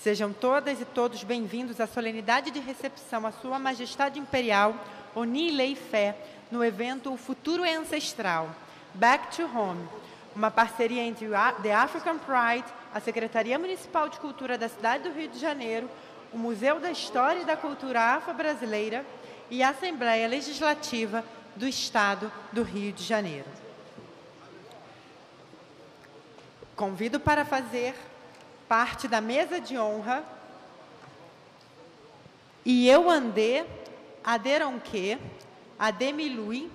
Sejam todas e todos bem-vindos à solenidade de recepção à Sua Majestade Imperial Oni Lei Fé, no evento O Futuro é Ancestral, Back to Home, uma parceria entre The African Pride, a Secretaria Municipal de Cultura da cidade do Rio de Janeiro, o Museu da História e da Cultura Afro-Brasileira e a Assembleia Legislativa do Estado do Rio de Janeiro. Convido para fazer parte da mesa de honra Ieuandê Aderonque Ademilui,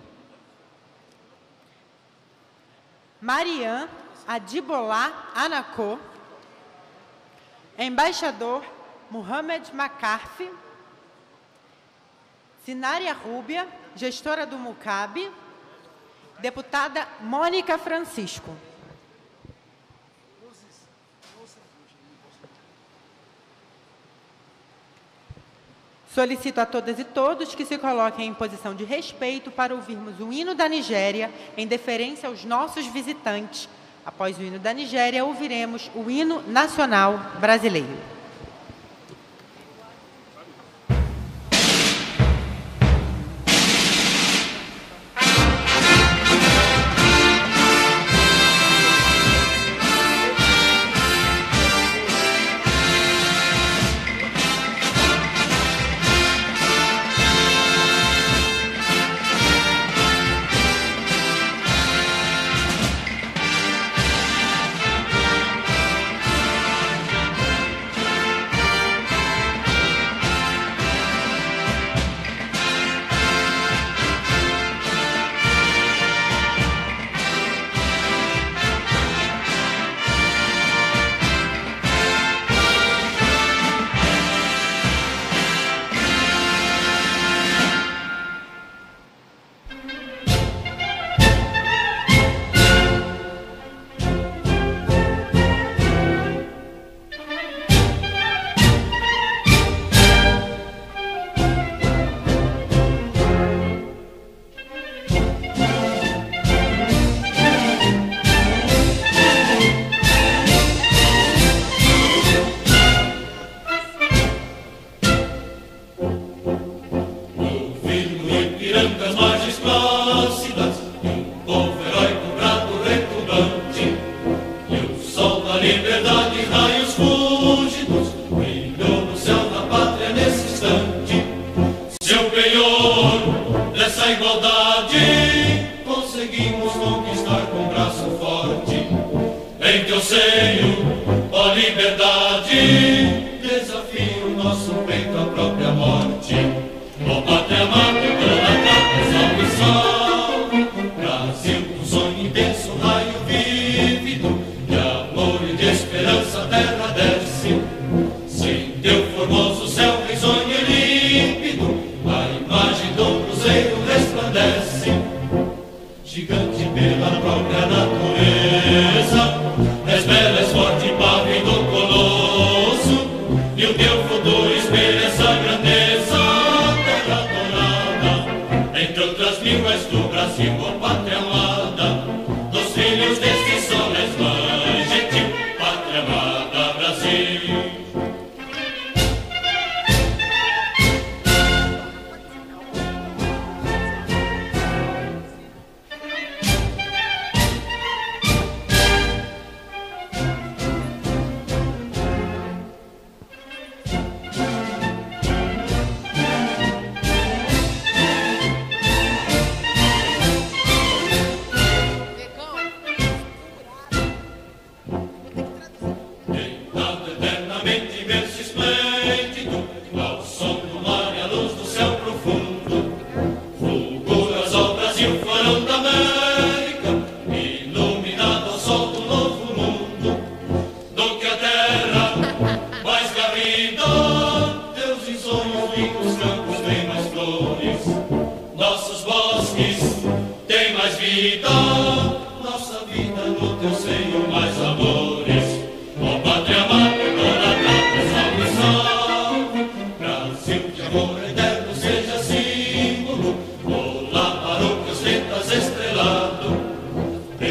Marian Adibolá Anacô, embaixador Mohamed Macarfi, Sinária Rúbia, gestora do MUCAB, deputada Mônica Francisco. Solicito a todas e todos que se coloquem em posição de respeito para ouvirmos o hino da Nigéria, em deferência aos nossos visitantes. Após o hino da Nigéria, ouviremos o hino nacional brasileiro.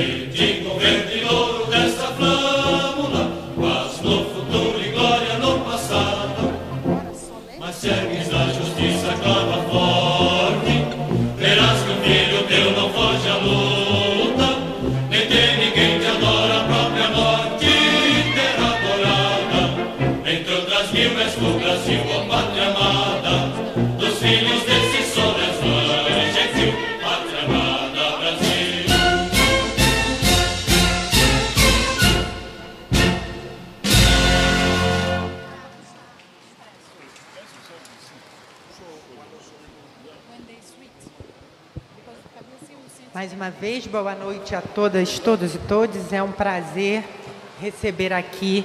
Verde louro desta flâmula, mas no futuro e glória no passado. Mais uma vez, boa noite a todas, todos e todes. É um prazer receber aqui,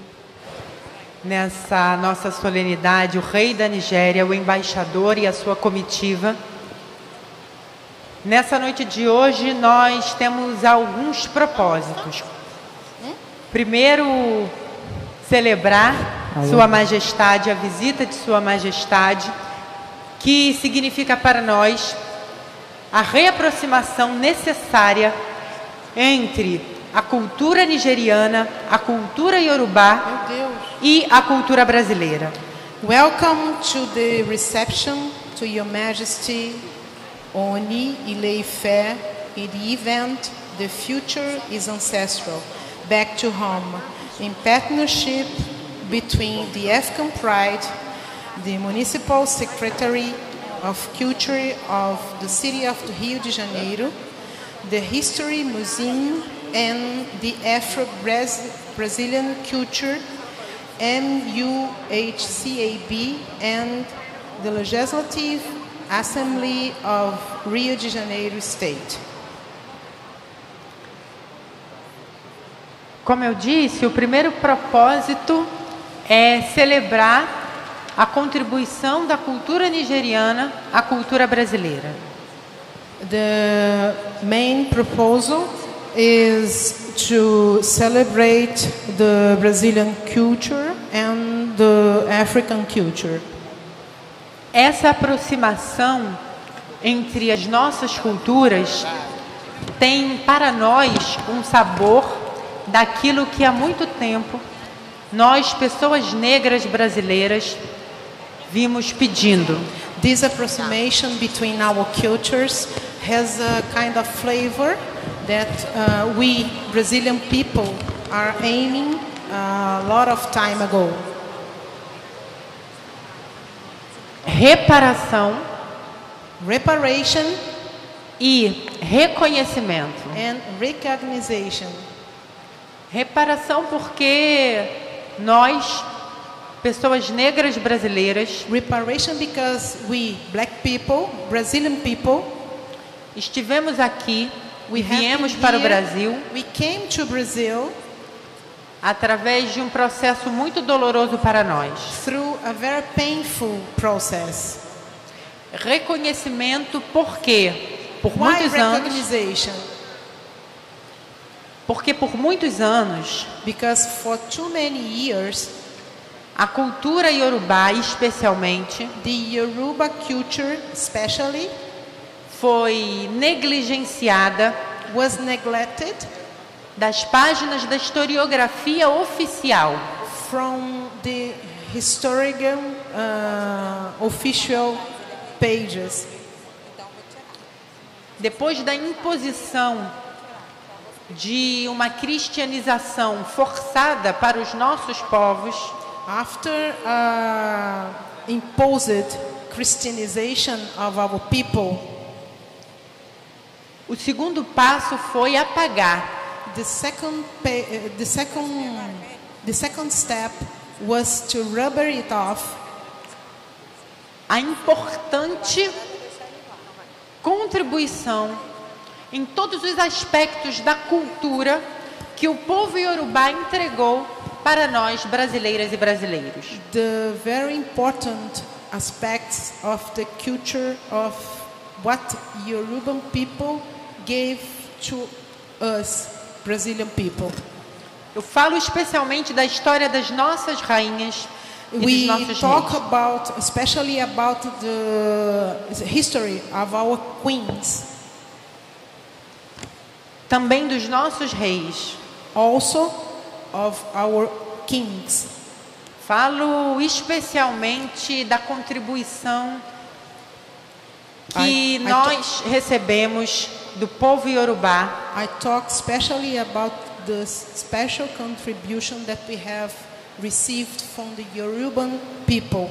nessa nossa solenidade, o rei da Nigéria, o embaixador e a sua comitiva. Nessa noite de hoje, nós temos alguns propósitos. Primeiro, celebrar Sua Majestade, a visita de Sua Majestade, que significa para nós a reaproximação necessária entre a cultura nigeriana, a cultura iorubá e a cultura brasileira. Welcome to the reception to Your Majesty Oni Ile-Ife in the event The Future is Ancestral, Back to Home, in partnership between the African Pride, the Municipal Secretary of Culture of the City of Rio de Janeiro, the History Museum, and the Afro-Brazilian Culture, MUHCAB, and the Legislative Assembly of Rio de Janeiro State. Como eu disse, o primeiro propósito é celebrar a contribuição da cultura nigeriana à cultura brasileira. The main proposal is to celebrate the Brazilian culture and the African culture. Essa aproximação entre as nossas culturas tem para nós um sabor daquilo que há muito tempo nós, pessoas negras brasileiras, vimos pedindo. This approximation between our cultures has a kind of flavor that we Brazilian people are aiming a lot of time ago. Reparação, reparation e reconhecimento. And recognition. Reparação porque nós, pessoas negras brasileiras, reparation because we black people, Brazilian people, estivemos aqui, viemos para o Brasil, we came to Brazil através de um processo muito doloroso para nós. Through a very painful process. Reconhecimento porque por muitos anos, porque por muitos anos, because for too many years, a cultura iorubá, especialmente, the Yoruba culture especially, foi negligenciada, was neglected das páginas da historiografia oficial, from the historical official pages. Depois da imposição de uma cristianização forçada para os nossos povos, after imposed Christianization of our people, o segundo passo foi apagar. The second step was to rubber it off. A importante contribuição em todos os aspectos da cultura que o povo iorubá entregou para nós, brasileiras e brasileiros. The very important aspects of the culture of what Yoruban people gave to us, Brazilian people. Eu falo especialmente da história das nossas rainhas e dos nossos talk reis. about, especially about the history of our queens. Também dos nossos reis. Also of our kings. Falo especialmente da contribuição que nós recebemos do povo iorubá. I talk especially about the special contribution that we have received from the Yoruban people.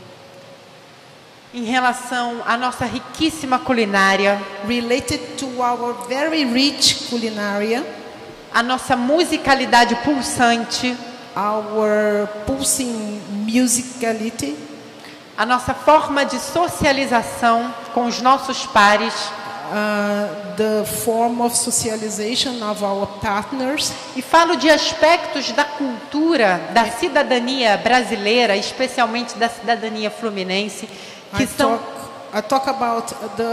Em relação à nossa riquíssima culinária, related to our very rich culinary, a nossa musicalidade pulsante, our pulsing musicality, a nossa forma de socialização com os nossos pares, the form of socialization of our partners. E falo de aspectos da cultura, da cidadania brasileira, especialmente da cidadania fluminense, que I talk about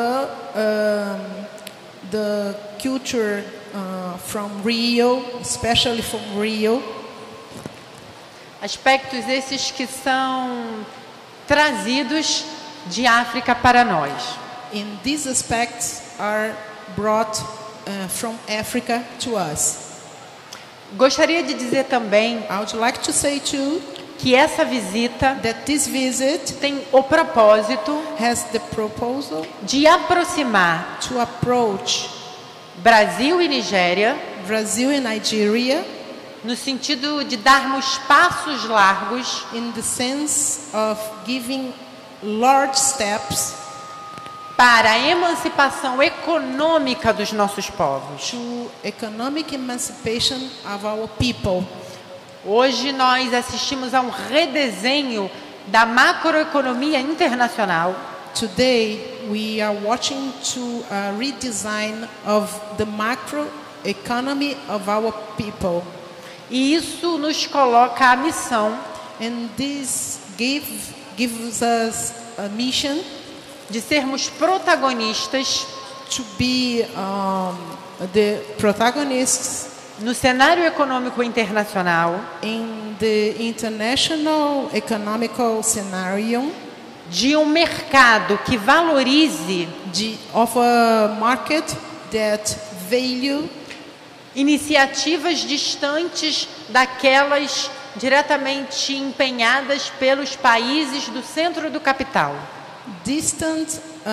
the culture from Rio, especially from Rio. Aspectos esses que são trazidos de África para nós. And these aspects are brought from Africa to us. Gostaria de dizer também I would like to say too que essa visita that this visit tem o propósito has the proposal de aproximar to approach Brasil e Nigéria Brazil and Nigeria no sentido de darmos passos largos in the sense of giving large steps para a emancipação econômica dos nossos povos. to economic emancipation of our people. Hoje nós assistimos a um redesenho da macroeconomia internacional Today we are watching to a redesign of the macro economy of our people, e isso nos coloca a missão and this gives us a mission de sermos protagonistas to be the protagonists no cenário econômico internacional in the international economical scenario de um mercado que valorize of a market that value iniciativas distantes daquelas diretamente empenhadas pelos países do centro do capital. distant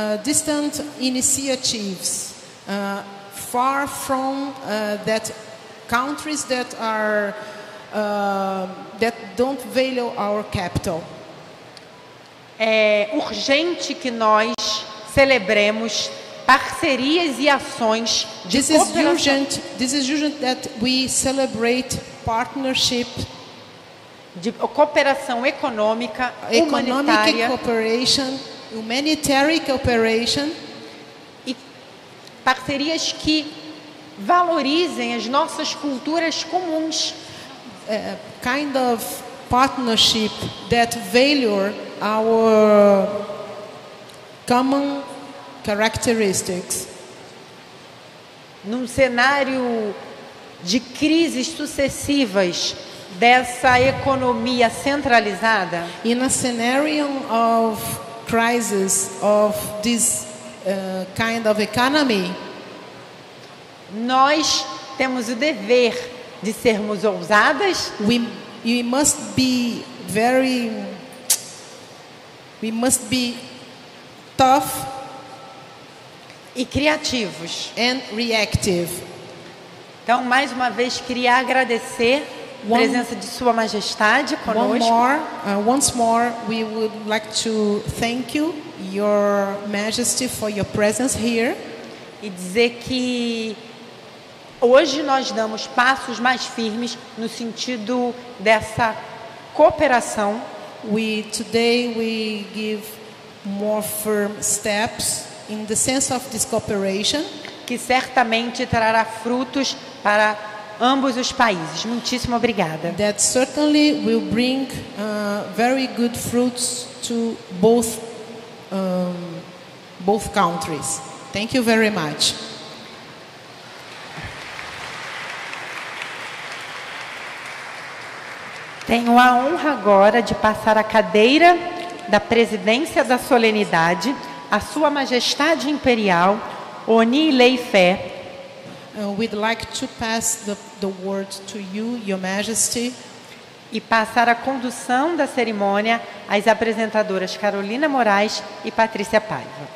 initiatives far from that countries that are that don't value our capital. É urgente que nós celebremos parcerias e ações de cooperação. This is urgent that we celebrate partnership, De cooperação econômica, economic humanitária cooperation, humanitarian cooperation, e parcerias que valorizem as nossas culturas comuns. kind of partnership that value our common characteristics. Num cenário de crises sucessivas dessa economia centralizada, In a scenario of crisis of this kind of economy, nós temos o dever de sermos ousadas, we must be tough e criativos. and reactive. Então, mais uma vez, queria agradecer a presença de Sua Majestade conosco. Once more, we would like to thank you, Your Majesty, for your presence here. E dizer que hoje nós damos passos mais firmes no sentido dessa cooperação Today we give more firm steps in the sense of this cooperation que certamente trará frutos para ambos os países. Muitíssimo obrigada. that certainly will bring very good fruits to both countries. Thank you very much. Tenho a honra agora de passar a cadeira da presidência da solenidade à Sua Majestade Imperial, Oni Leifé, We'd like to pass the word to you, Your Majesty, e passar a condução da cerimônia às apresentadoras Carolina Moraes e Patrícia Paiva.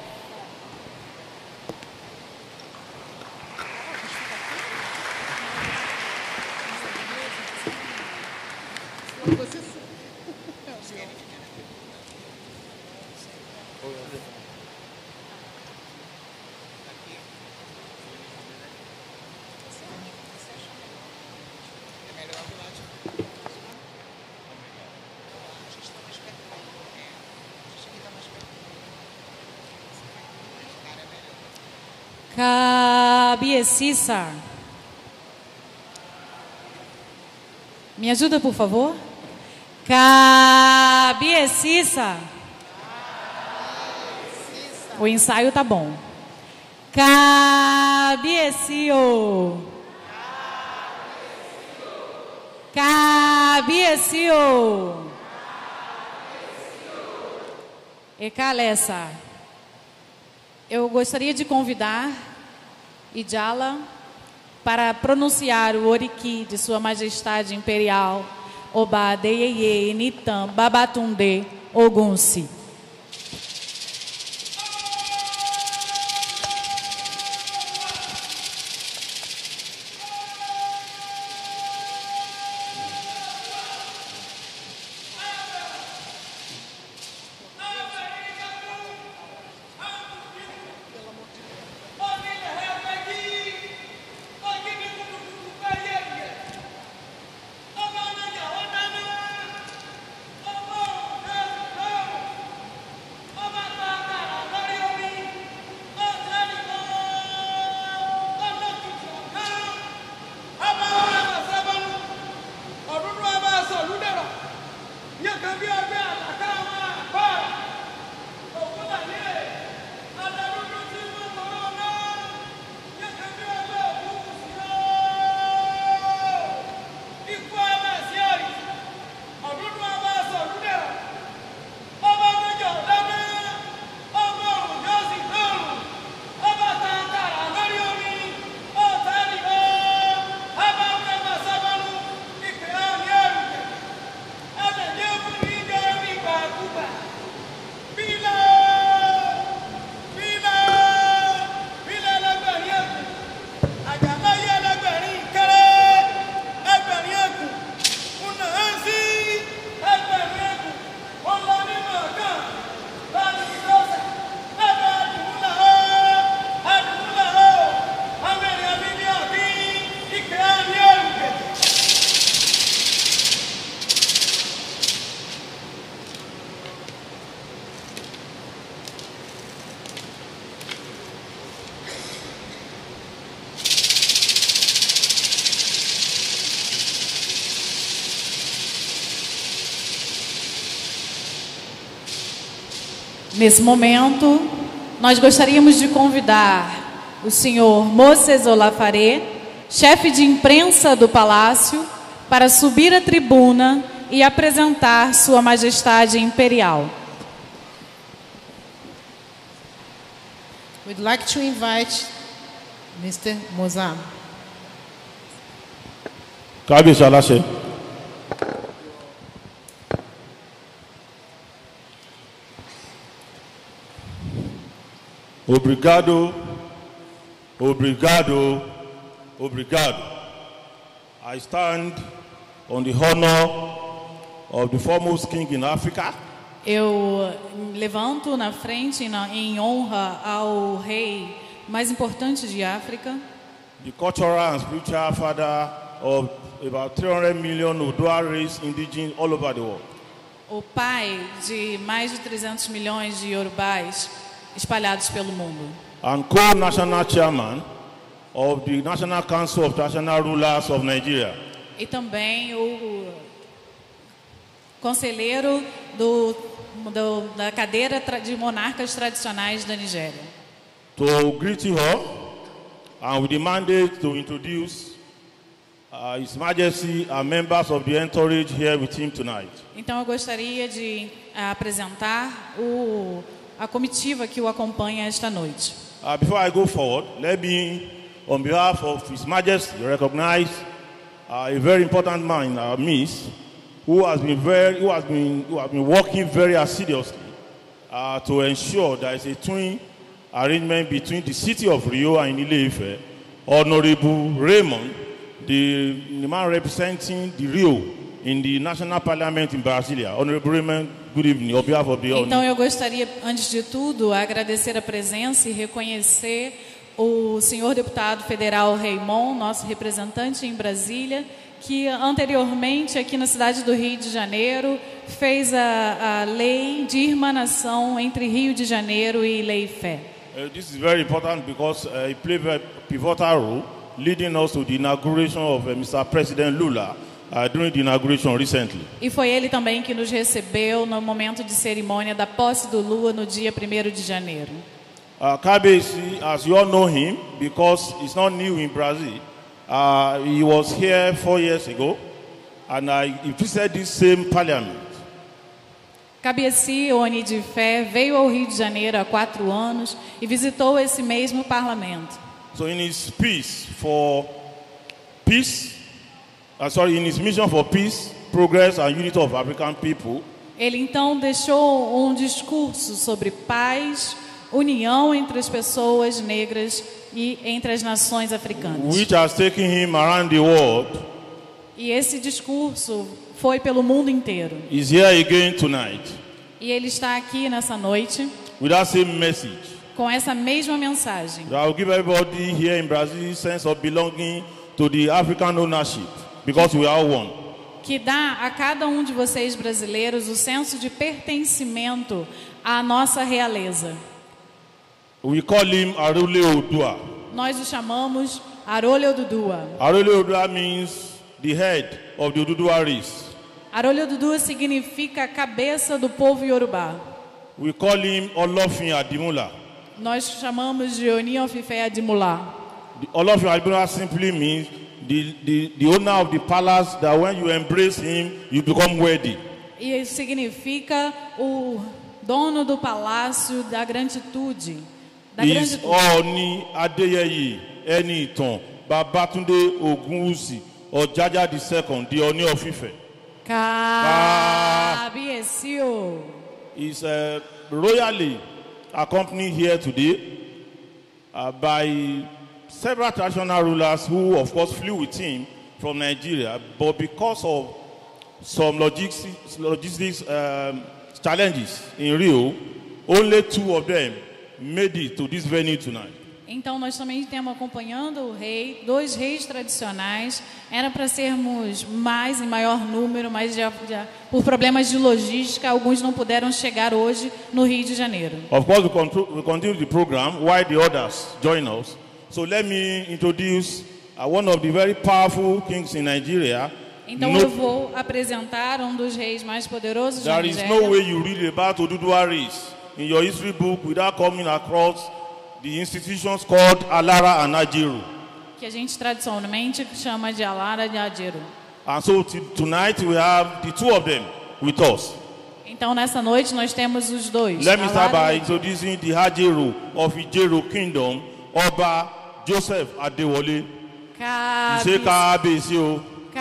Cabeça. Me ajuda, por favor? Cabeça. O ensaio tá bom. Cabecio. Cabecio. Ecalessa. Eu gostaria de convidar Ijala para pronunciar o Oriki de Sua Majestade Imperial Oba Deyeye Nitam Babatunde Ogunsi. Nesse momento, nós gostaríamos de convidar o senhor Moses Olafaré, chefe de imprensa do Palácio, para subir à tribuna e apresentar Sua Majestade Imperial. We'd like to invite Mr. Mozam. Kábíyèsí aláṣẹ. Obrigado, obrigado, obrigado. I stand on the honor of the foremost king in Africa. Eu levanto na frente em honra ao rei mais importante de África, The cultural and spiritual father of about 300 million Oduduwa race indigenes all over the world. o pai de mais de 300 milhões de iorubás espalhados pelo mundo. And co-national chairman of the National Council of Traditional Rulers of Nigeria. E também o conselheiro da cadeira de monarcas tradicionais da Nigéria. To greet you all, and with the mandate to introduce His Majesty and members of the entourage here with him tonight. Então eu gostaria de apresentar a comitiva que o acompanha esta noite. Before I go forward, let me, on behalf of His Majesty, recognize a very important man in our midst, who has been working very assiduously to ensure there is a twin arrangement between the city of Rio and Ile-Ife. Honorable Raymond, the man representing the Rio in the National Parliament in Brasilia. Honorable Raymond, good evening, on behalf of the honor. Então eu gostaria, antes de tudo, agradecer a presença e reconhecer o senhor deputado federal Raymond, nosso representante em Brasília, que anteriormente aqui na cidade do Rio de Janeiro fez a lei de irmanação entre Rio de Janeiro e Ile-Ife. This is very important because he played a pivotal role leading us to the inauguration of Mr. President Lula during the inauguration recently. E foi ele também que nos recebeu no momento de cerimônia da posse do Lula no dia 1º de janeiro. Kabiyesi, as you all know him, because he's not new in Brazil, he was here 4 years ago, and he visited this same parliament. Kabiyesi, Oni de Fé, veio ao Rio de Janeiro há 4 anos e visitou esse mesmo parlamento. So in his in his mission for peace, progress and unity of African people, ele então deixou um discurso sobre paz, união entre as pessoas negras e entre as nações africanas. which has taken him around the world, E esse discurso foi pelo mundo inteiro. is here again tonight E ele está aqui nessa noite with that same message. com essa mesma mensagem. That will give everybody here in Brazil a sense of belonging to the African ownership, because we are one. Que dá a cada um de vocês brasileiros o senso de pertencimento à nossa realeza. We call him Arole Odua. Nós o chamamos Arole Odudua. Arole Odua means the head of the Odudua race. Arole Odudua significa cabeça do povo Yorubá. We call him Olofin Adimula. Nós chamamos de Oni Ofifé Adimula. Olofin Adimula simply means the owner of the palace, that when you embrace him, you become worthy. E isso significa o dono do palácio da granditude. Is Oni Adeyeye Enitan Babatunde Ogunwusi Ojaja II, the Oni of Ife. Kabiyesi. Is royally accompanied here today by several traditional rulers who, of course, flew with him from Nigeria, but because of some logistics challenges in Rio, only 2 of them made it to this venue tonight. Então nós também temos acompanhando o rei, 2 reis tradicionais. Era para sermos mais em maior número, mas por problemas de logística, alguns não puderam chegar hoje no Rio de Janeiro. Of course, we continue the program while the others join us. So let me introduce one of the very powerful kings in Nigeria. Então eu vou apresentar um dos reis mais poderosos da There is Nigéria. no way you read about Oduduwa race in your history book without coming across the institutions called Alara and Ajiru. Que a gente tradicionalmente chama de Alara de Ajiru. And so tonight we have the 2 of them with us. Então nessa noite nós temos os 2. Let me start by Alara introducing the Ajiru of Ijeru Kingdom, Oba Joseph Adewole. Kabiyesi.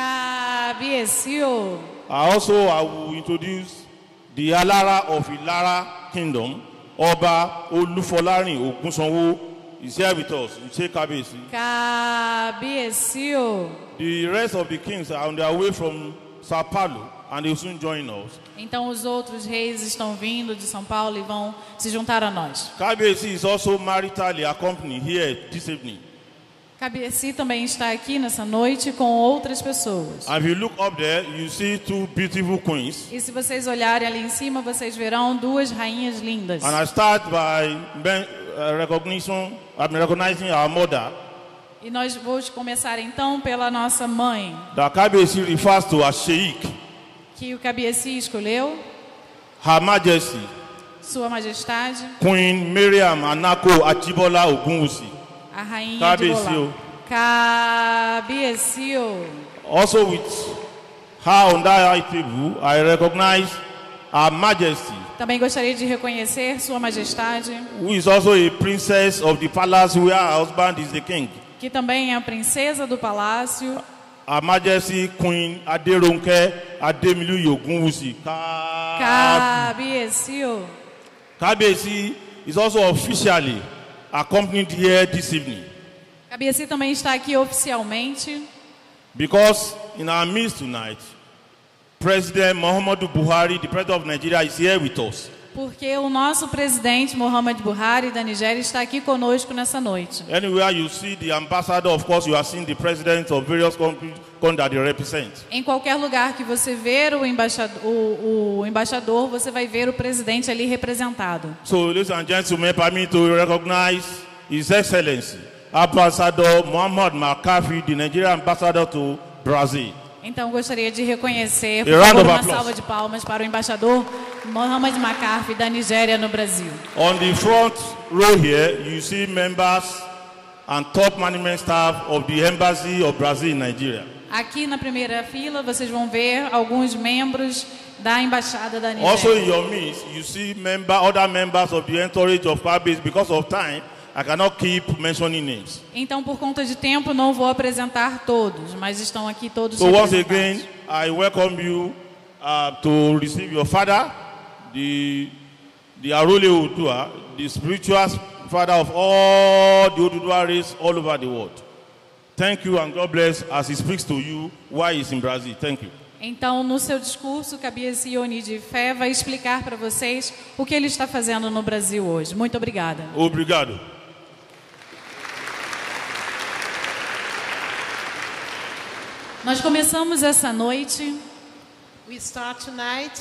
Also, I will introduce the Alara of Ilara Kingdom, Oba Olufolarin Ogunsanwo is here with us. Kabiyesi. The rest of the kings are on their way from Sao Paulo, and they will soon join us. Então os outros reis estão vindo de São Paulo e vão se juntar a nós. Kabiyesi is also maritally accompanied here this evening. Kabiyesi também está aqui nessa noite com outras pessoas. And if you look up there, you see 2 beautiful queens. E se vocês olharem ali em cima, vocês verão 2 rainhas lindas. And I start by recognizing our mother. E nós vamos começar então pela nossa mãe, That Kabiyesi refers to as Sheikh, que o Kabiyesi escolheu, Her Majesty, Sua Majestade, Queen Mariam Anako Ajibola Ogunwusi. a rainha Kabiyesi. de Bolá. Kabiyesi. Also with her on that high table, I recognize Her Majesty, Também gostaria de reconhecer Sua Majestade, who is also a princess of the palace where her husband is the king. que também é a princesa do palácio, Her Majesty Queen Aderonke Ademilu Ogunwusi. Kabiyesi. Kabiyesi is also officially accompanied here this evening, Kabiyesi também está aqui oficialmente, because in our midst tonight, President Muhammadu Buhari, the President of Nigeria, is here with us. Porque o nosso presidente, Muhammadu Buhari, da Nigéria, está aqui conosco nessa noite. Anywhere you see the ambassador, of course, you are seeing the presidents of various countries that they represent. Em qualquer lugar que você ver o embaixador, você vai ver o presidente ali representado. So, ladies and gentlemen, permit me to recognize His Excellency, Ambassador Muhammad McCarthy, the Nigerian ambassador to Brazil. Então, gostaria de reconhecer, por favor, uma salva de palmas para o embaixador Muhammad McCarthy, da Nigéria, no Brasil. On the front row here, you see members and top management staff of the Embassy of Brazil in Nigeria. Aqui na primeira fila, vocês vão ver alguns membros da Embaixada da Nigéria. Also in your midst, you see other members of the entourage of Fabis. Because of time, I cannot keep mentioning names. Então, por conta de tempo, não vou apresentar todos, mas estão aqui todos So once representados. again, I welcome you to receive your father, the Arule Oduduwa, the spiritual father of all the Oduduwa race all over the world. Thank you and God bless as he speaks to you while he's in Brazil. Thank you. Então, no seu discurso, Kábíyèsí Oni de Ifé vai explicar para vocês o que ele está fazendo no Brasil hoje. Muito obrigada. Obrigado. Nós começamos essa noite We start tonight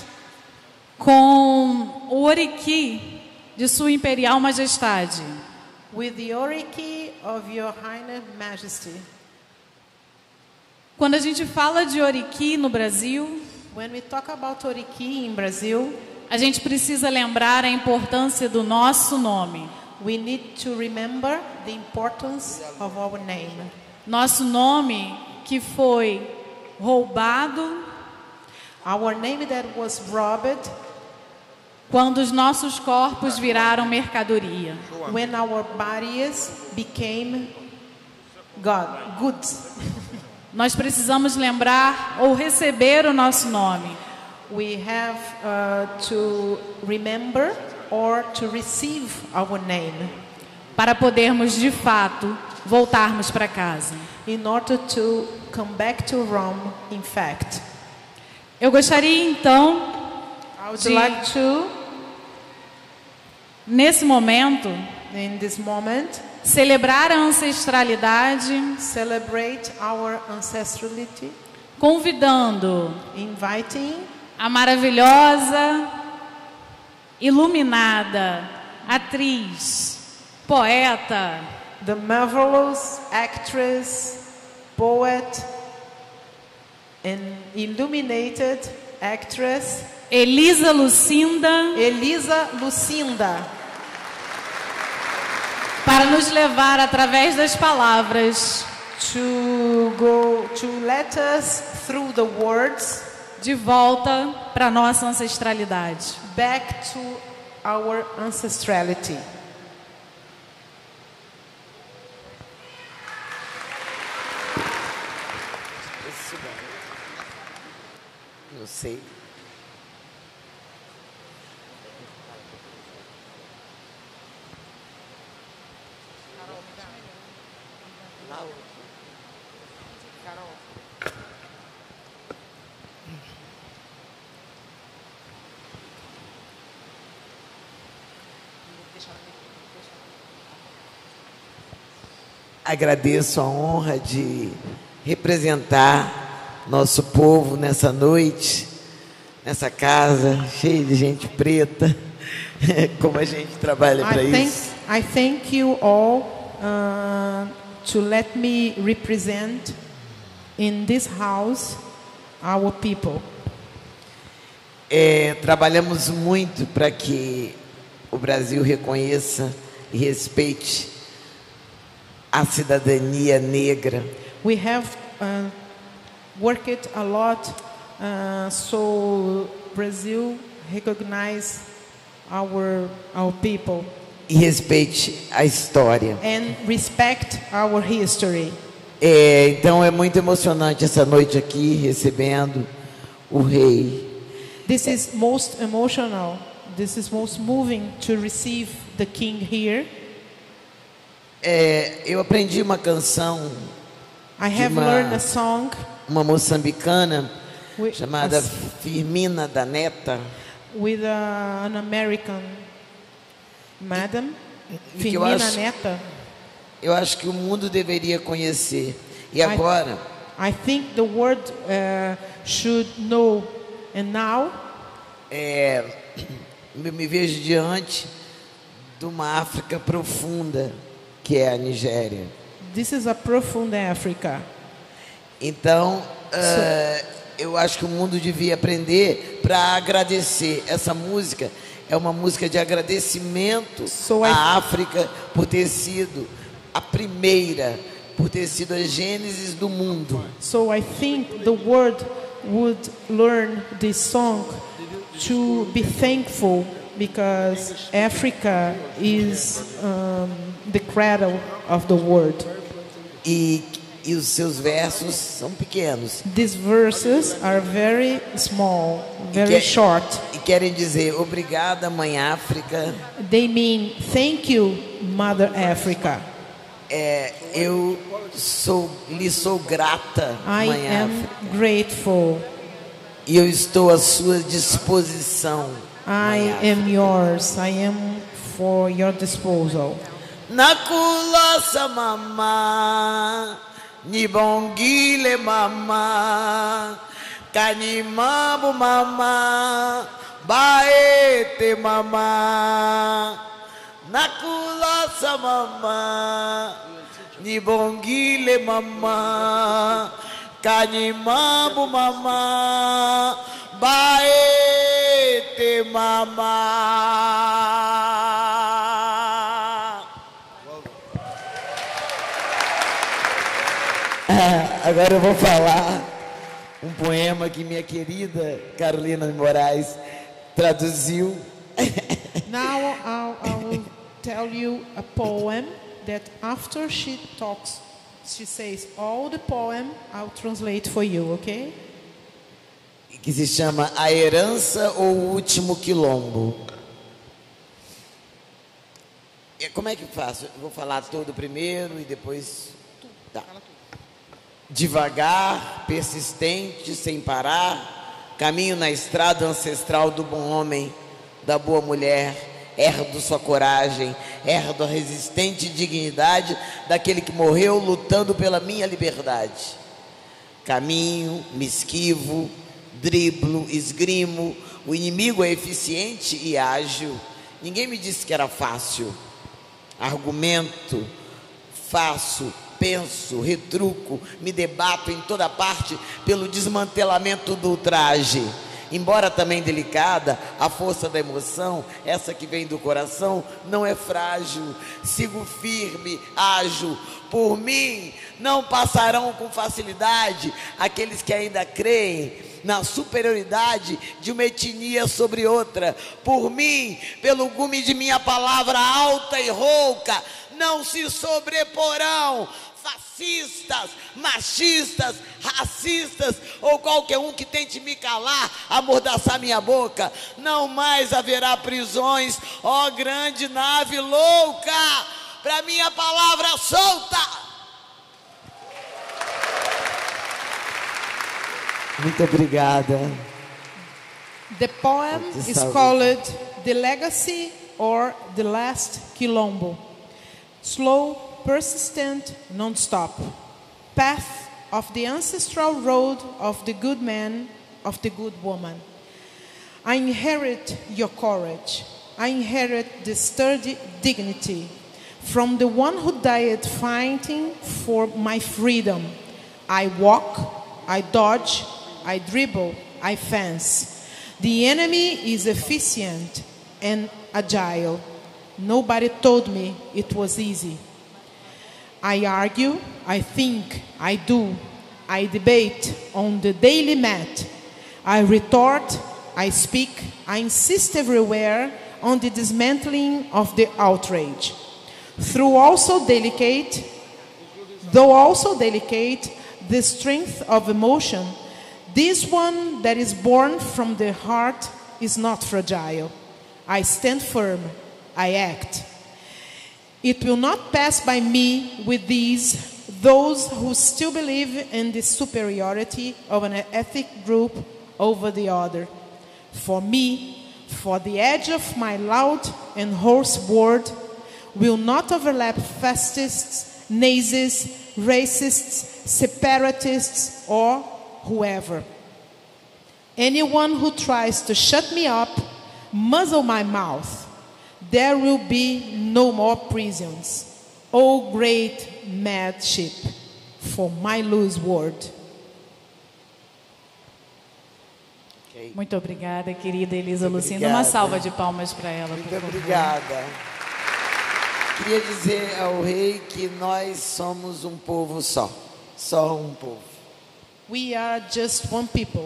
com o Oriki de Sua Imperial Majestade. with the Oriki of Your Highness Majesty. Quando a gente fala de Oriki no Brasil, When we talk about Oriki in Brazil, a gente precisa lembrar a importância do nosso nome. we need to remember the importance of our name. Nosso nome que foi roubado Our name that was robbed quando os nossos corpos viraram mercadoria. when our bodies became goods. Nós precisamos lembrar ou receber o nosso nome. We have to remember or to receive our name Para podermos de fato voltarmos para casa. in order to come back to Rome, in fact. Eu gostaria então, I would de- like to, nesse momento, in this moment, celebrar a ancestralidade, celebrate our ancestrality, convidando inviting a maravilhosa, iluminada, atriz, poeta, the marvelous actress, poet, and illuminated actress Elisa Lucinda, Elisa Lucinda, para nos levar através das palavras to let us through the words de volta para nossa ancestralidade. back to our ancestrality. Eu sei. Agradeço a honra de representar nosso povo nessa noite, nessa casa cheia de gente preta, como a gente trabalha para isso. I thank you all to let me represent in this house our people. Trabalhamos muito para que o Brasil reconheça e respeite a cidadania negra. We have worked a lot so Brazil recognize our people E respeite a história. and respect our history. Então é muito emocionante essa noite aqui recebendo o rei. This is most emotional. This is most moving to receive the king here. Eu aprendi uma canção, I have uma- learned a song uma moçambicana with chamada a, Firmina da Neta. with an American madam, que Firmina Neta. Eu acho que o mundo deveria conhecer. E agora? I think the world should know. And now? Me vejo diante de uma África profunda, que é a Nigéria. This is a profound Africa. Então, eu acho que o mundo devia aprender para agradecer. Essa música é uma música de agradecimento à África por ter sido a primeira, por ter sido a gênesis do mundo. So I think the world would learn this song to be thankful because Africa is the cradle of the world. E os seus versos são pequenos. These verses are very small, very short. E querem dizer obrigada, Mãe África. They mean thank you, Mother Africa. Eu lhe sou grata, Mãe I am África. grateful. E eu estou à sua disposição. I am yours. I am for your disposal. Nakulosa mama, nibongile mama, kanimambu mama, baete mama. Nakulosa mama, nibongile mama, kanimambu mama, baete mama. Agora eu vou falar um poema que minha querida Carolina Moraes traduziu. Now I will tell you a poem that after she talks, she says all the poem, I'll translate for you, okay? Que se chama A Herança ou o Último Quilombo. Como é que faço? Eu vou falar todo primeiro e depois... Tá. Devagar, persistente, sem parar, caminho na estrada ancestral do bom homem, da boa mulher, herdo sua coragem, herdo a resistente dignidade daquele que morreu lutando pela minha liberdade. Caminho, me esquivo, driblo, esgrimo, o inimigo é eficiente e ágil. Ninguém me disse que era fácil. Argumento, faço, penso, retruco, me debato em toda parte pelo desmantelamento do ultraje. Embora também delicada, a força da emoção, essa que vem do coração, não é frágil. Sigo firme, ágil. Por mim, não passarão com facilidade aqueles que ainda creem na superioridade de uma etnia sobre outra. Por mim, pelo gume de minha palavra alta e rouca, não se sobreporão fascistas, machistas, racistas ou qualquer um que tente me calar, amordaçar minha boca. Não mais haverá prisões, ó grande nave louca, para minha palavra solta. Muito obrigada. The poem is called The Legacy or The Last Quilombo. Slow, persistent, non-stop. Path of the ancestral road of the good man, of the good woman. I inherit your courage. I inherit the sturdy dignity from the one who died fighting for my freedom. I walk, I dodge, I dribble, I fence. The enemy is efficient and agile. Nobody told me it was easy. I argue, I think, I do. I debate on the daily mat. I retort, I speak, I insist everywhere on the dismantling of the outrage. Though also delicate, the strength of emotion, this one that is born from the heart is not fragile. I stand firm, I act. It will not pass by me with those who still believe in the superiority of an ethnic group over the other. For me, For the edge of my loud and hoarse word will not overlap fascists, Nazis, racists, separatists, or whoever. Anyone who tries to shut me up, muzzle my mouth. There will be no more prisons. O great mad ship, for my loose word. Ok. Muito obrigada, querida Elisa Muito Lucinda. Uma obrigada. salva de palmas para ela, Muito por favor. obrigada. Queria dizer ao rei que nós somos um povo só. Só um povo. We are just one people.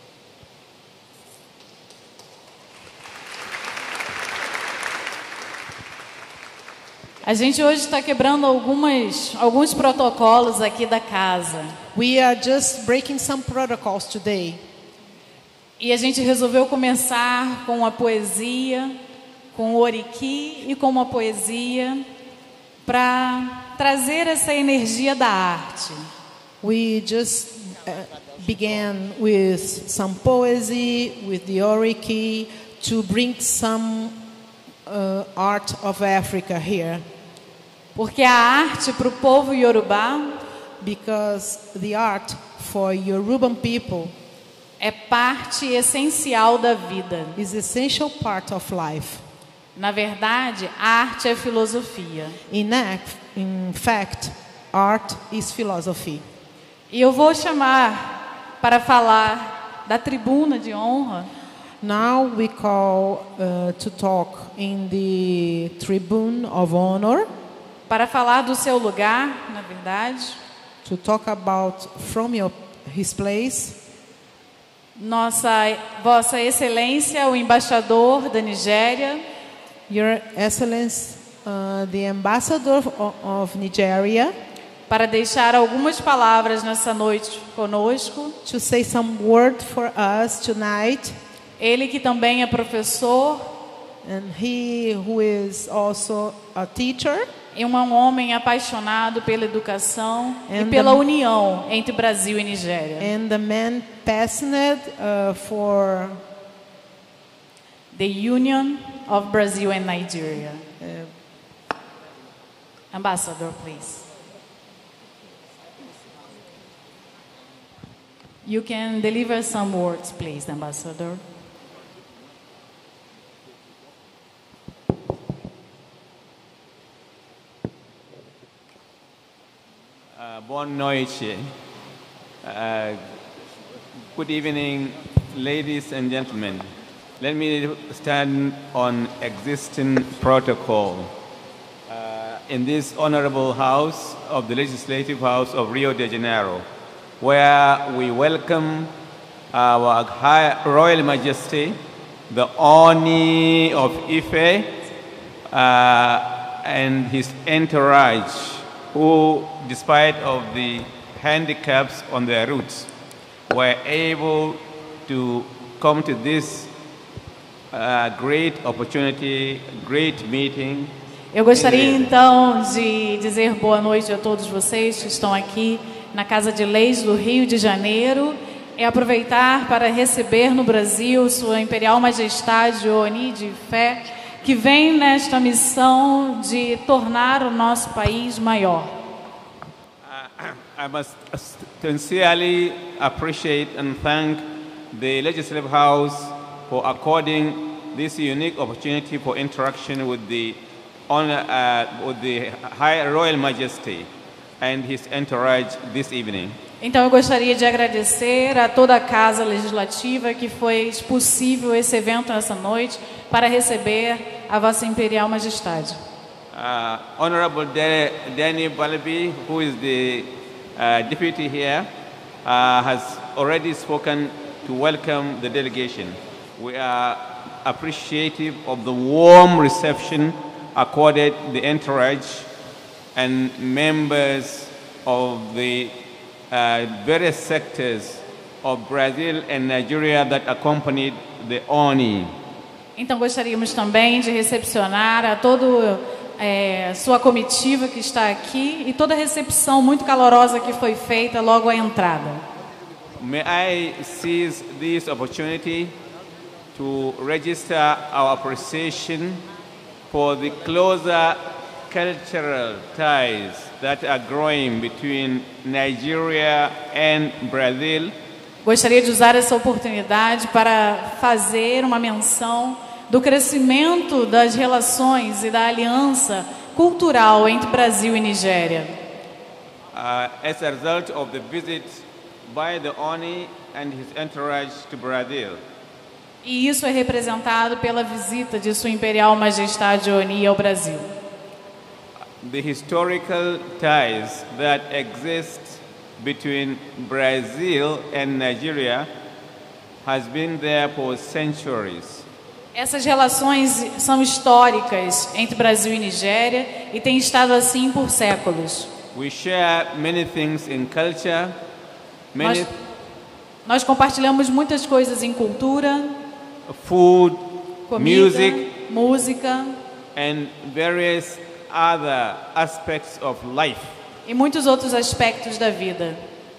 A gente hoje está quebrando alguns protocolos aqui da casa. We are just breaking some protocols today. E a gente resolveu começar com a poesia, com o oriki e com uma poesia para trazer essa energia da arte. We just began with some poesy, with the oriki, to bring some art of Africa here. Porque a arte para o povo iorubá Because the art for Yoruban people é parte essencial da vida. is essential part of life. Na verdade, a arte é filosofia. In fact, art is philosophy. E eu vou chamar para falar da tribuna de honra Now we call to talk in the Tribune of Honor, para falar do seu lugar, na verdade, to talk about from his place, Vossa Excelência, o embaixador da Nigéria, Your Excellency, the Ambassador of Nigeria, para deixar algumas palavras nessa noite conosco. to say some word for us tonight, Ele que também é professor and he who is also a teacher e um homem apaixonado pela educação e And pela the- união entre Brasil e Nigéria. and the man passionate for The Union of Brazil and Nigeria. Ambassador, please. You can deliver some words, please, Ambassador. Boa noite. Good evening, ladies and gentlemen. Let me stand on existing protocol. In this honorable house of the Legislative House of Rio de Janeiro, where we welcome our Royal Majesty, the Oni of Ife, and his entourage, who, despite of the handicaps on their routes, were able to come to this great opportunity, great meeting. Eu gostaria então de dizer boa noite a todos vocês que estão aqui na Casa de Leis do Rio de Janeiro e aproveitar para receber no Brasil Sua Imperial Majestade Oni de Fé, que vem nesta missão de tornar o nosso país maior. I must sincerely appreciate and thank the Legislative House for according this unique opportunity for interaction with the High Royal Majesty and his entourage this evening. Então eu gostaria de agradecer a toda a Casa Legislativa que fez possível esse evento nessa noite para receber a Vossa Imperial Majestade. Honorable Danny Balabi, who is the deputy here, has already spoken to welcome the delegation. We are appreciative of the warm reception accorded the entourage and members of the various sectors of Brazil and Nigeria that accompanied the ONI. Então gostaríamos também de recepcionar a toda sua comitiva que está aqui e toda a recepção muito calorosa que foi feita logo à entrada. May I seize this opportunity to register our appreciation for the closer cultural ties that are growing between Nigeria and Brazil. Gostaria de usar essa oportunidade para fazer uma menção do crescimento das relações e da aliança cultural entre Brasil e Nigéria. As a result of the visit by the Oni and his entourage to Brazil. E isso é representado pela visita de Sua Imperial Majestade Oni ao Brasil. The historical ties that exist between Brazil and Nigeria has been there for centuries. Essas relações são históricas entre Brasil e Nigéria e têm estado assim por séculos. We share many things in culture, Nós compartilhamos muitas coisas em cultura, food, comida, music, música and various other aspects of life. e muitos outros aspectos da vida.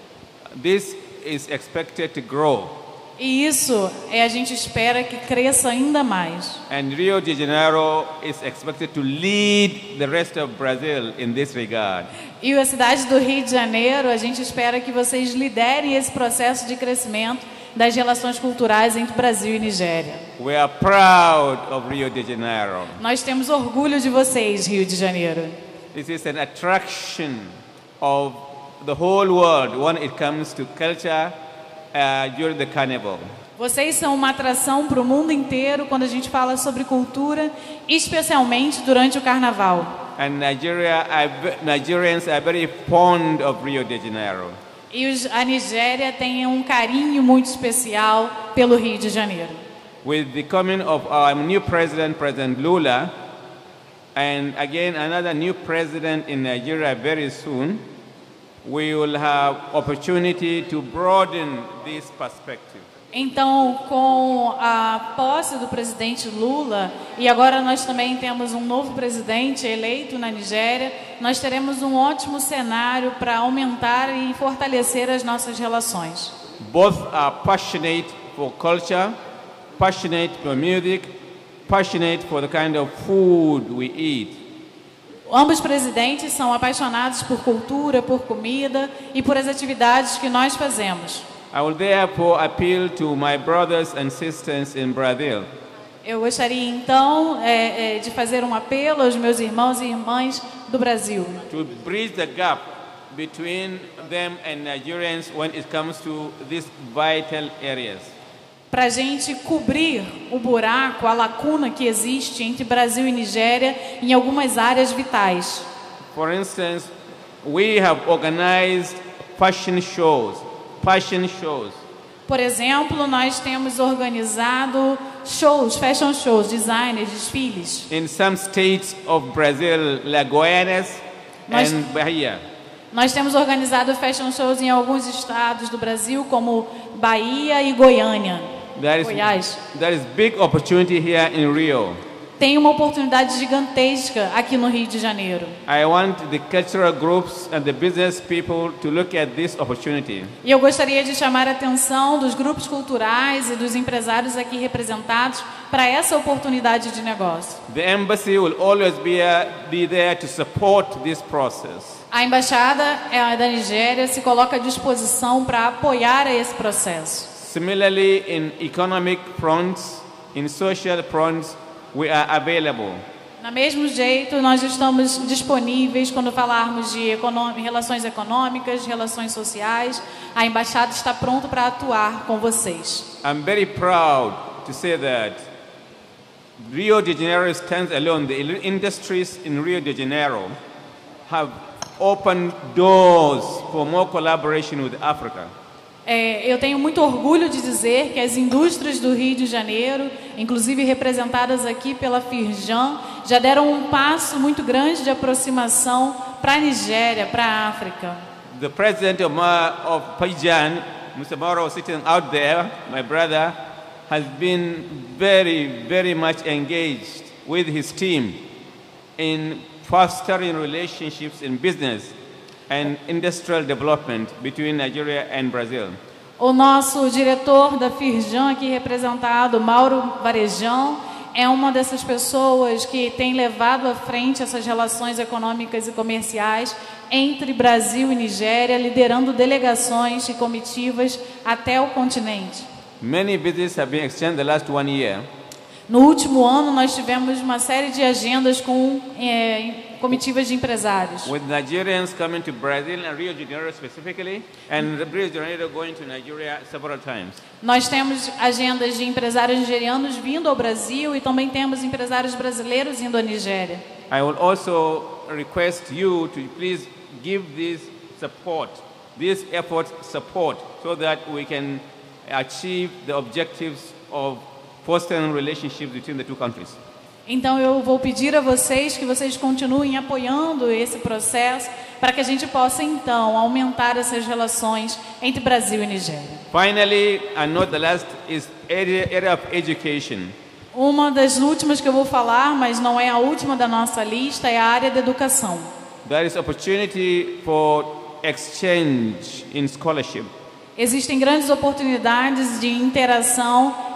This is expected to grow. E isso a gente espera que cresça ainda mais. And Rio de Janeiro is expected to lead the rest of Brazil in this regard. E a cidade do Rio de Janeiro, a gente espera que vocês liderem esse processo de crescimento das relações culturais entre Brasil e Nigéria. We are proud of Rio de Janeiro. Nós temos orgulho de vocês, Rio de Janeiro. This is an attraction of the whole world when it comes to culture during the carnival. Vocês são uma atração para o mundo inteiro quando a gente fala sobre cultura, especialmente durante o carnaval. And Nigerians are very fond of Rio de Janeiro. E a Nigéria tem um carinho muito especial pelo Rio de Janeiro. With the coming of our new president, President Lula, and again another new president in Nigeria very soon, we will have opportunity to broaden this perspective. Então, com a posse do presidente Lula, e agora nós também temos um novo presidente eleito na Nigéria, nós teremos um ótimo cenário para aumentar e fortalecer as nossas relações. Both are passionate for culture, passionate for music, passionate for the kind of food we eat. Ambos presidentes são apaixonados por cultura, por comida e por as atividades que nós fazemos. I will therefore appeal to my brothers and sisters in Brazil. Eu gostaria então de fazer um apelo aos meus irmãos e irmãs do Brasil. To bridge the gap between them and Nigerians when it comes to these vital areas. Para a gente cobrir o buraco, a lacuna que existe entre Brasil e Nigéria em algumas áreas vitais. For instance, we have organized fashion shows. Por exemplo, nós temos organizado shows, fashion shows, designers, desfiles. In some states of Brazil, like Goiás and Bahia. Nós temos organizado fashion shows em alguns estados do Brasil, como Bahia e Goiânia. Goiás. There is big opportunity here in Rio. Tem uma oportunidade gigantesca aqui no Rio de Janeiro. I want the cultural groups and the business people to look at this opportunity. E eu gostaria de chamar a atenção dos grupos culturais e dos empresários aqui representados para essa oportunidade de negócio. The embassy will always be there to support this process. A embaixada da Nigéria se coloca à disposição para apoiar esse processo. Similarly, in economic fronts, in social fronts, we are available. Do mesmo jeito, nós estamos disponíveis quando falarmos de relações econômicas, relações sociais. A embaixada está pronta para atuar com vocês. I'm very proud to say that Rio de Janeiro stands alone. The industries in Rio de Janeiro have opened doors for more collaboration with Africa. Eu tenho muito orgulho de dizer que as indústrias do Rio de Janeiro, inclusive representadas aqui pela Firjan, já deram um passo muito grande de aproximação para a Nigéria, para a África. The president of Firjan, Mr. Mauro, sitting out there, my brother, has been very much engaged with his team in fostering relationships in business and industrial development between Nigeria and Brazil. O nosso diretor da Firjan, aqui representado, Mauro Varejão, é uma dessas pessoas que tem levado à frente essas relações econômicas e comerciais entre Brasil e Nigéria, liderando delegações e comitivas até o continente. Many visits have been exchanged the last 1 year. No último ano, nós tivemos uma série de agendas com comitivas de empresários. With Nigerians coming to Brazil and Rio de Janeiro specifically, and Rio de Janeiro going to Nigeria several times. Nós temos agendas de empresários nigerianos vindo ao Brasil e também temos empresários brasileiros indo à Nigéria. I will also request you to please give this effort support, so that we can achieve the objectives of fostering relationships between the two countries. Então eu vou pedir a vocês que vocês continuem apoiando esse processo para que a gente possa então aumentar essas relações entre Brasil e Nigéria. Finally, and not the last, is area of education. Uma das últimas que eu vou falar, mas não é a última da nossa lista, é a área da educação. There is opportunity for exchange in scholarship. Existem grandes oportunidades de interação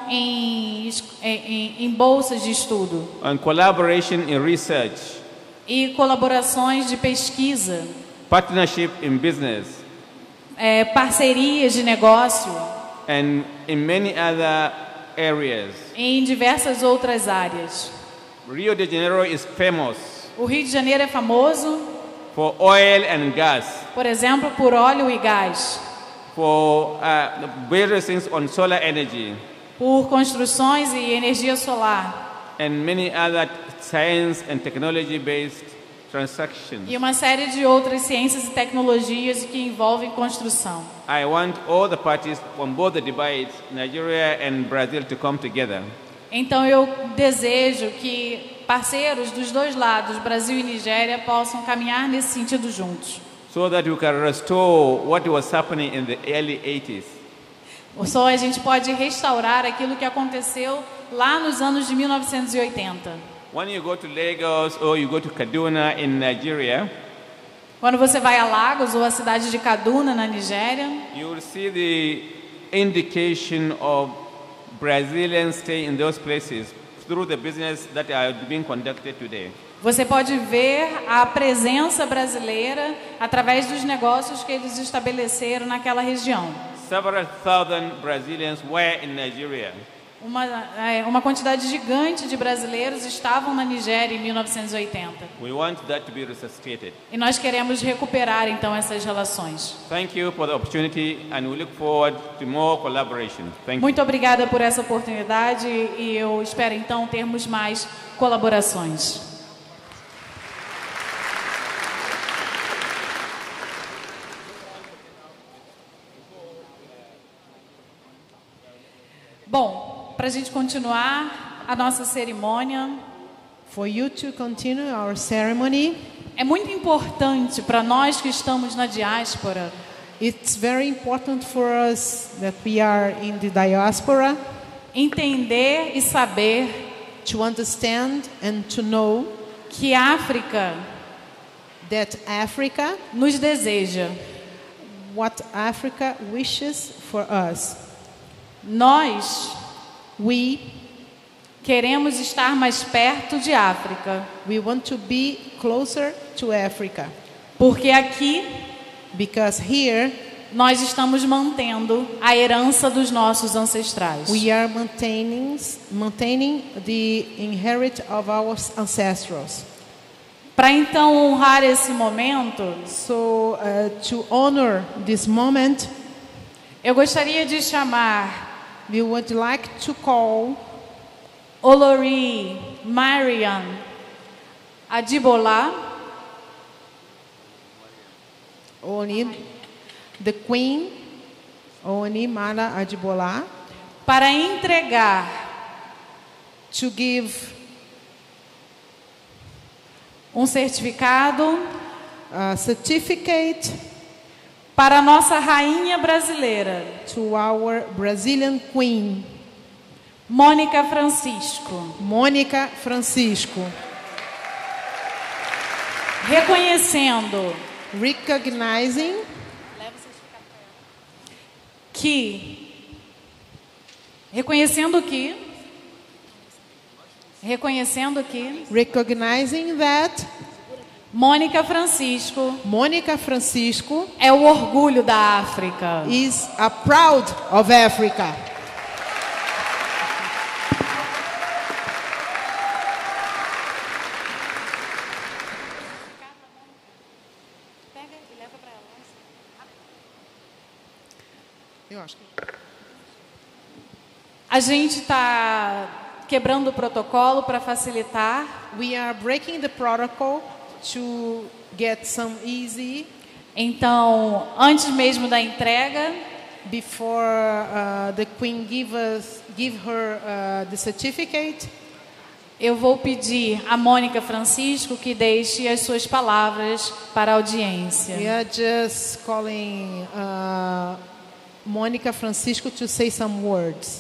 em bolsas de estudo. And collaboration in research. E colaborações de pesquisa. Partnership in business. Parcerias de negócio. And in many other areas. Em diversas outras áreas. Rio de Janeiro is famous. O Rio de Janeiro é famoso. For oil and gas. Por exemplo, por óleo e gás. For various things on solar energy. Por construções e energia solar. And many other science and technology-based transactions. E uma série de outras ciências e tecnologias que envolvem construção. I want all the parties on both the divides, Nigeria and Brazil, to come together. Então eu desejo que parceiros dos dois lados, Brasil e Nigéria, possam caminhar nesse sentido juntos. So that we can restore what was happening in the early 80s. Só a gente pode restaurar aquilo que aconteceu lá nos anos de 1980. When you go to Lagos or you go to Kaduna in Nigeria, quando você vai a Lagos ou a cidade de Kaduna na Nigéria, you will see the indication of Brazilians staying in those places through the business that are being conducted today. Você pode ver a presença brasileira através dos negócios que eles estabeleceram naquela região. Several thousand Brazilians were in Nigeria. Uma quantidade gigante de brasileiros estavam na Nigéria em 1980. We want that to be resuscitated. E nós queremos recuperar então essas relações. Thank you for the opportunity and we look forward to more collaboration. Thank you. Muito obrigada por essa oportunidade e eu espero então termos mais colaborações. Bom, para a gente continuar a nossa cerimônia, For you to continue our ceremony, é muito importante para nós que estamos na diáspora. It's very important for us that we are in the diaspora Entender e saber to understand and to know que a África that Africa, nos deseja. what Africa wishes for us. We queremos estar mais perto de África, We want to be closer to Africa porque aqui because here nós estamos mantendo a herança dos nossos ancestrais. we are maintaining the inherit of our ancestors. Para então honrar esse momento, So to honor this moment, eu gostaria de chamar we would like to call Olori Mariam Adibola, Oni, the Queen Oni Mara Adibola, para entregar to give certificado a certificate para a nossa rainha brasileira, to our Brazilian Queen, Mônica Francisco, Mônica Francisco, reconhecendo recognizing reconhecendo que recognizing that Mônica Francisco é o orgulho da África. Is a proud of Africa. Eu acho que a gente está quebrando o protocolo para facilitar. We are breaking the protocol to get some easy. Então, antes mesmo da entrega, before the Queen give her the certificate, eu vou pedir a Mônica Francisco que deixe as suas palavras para a audiência. We are just calling Mônica Francisco to say some words.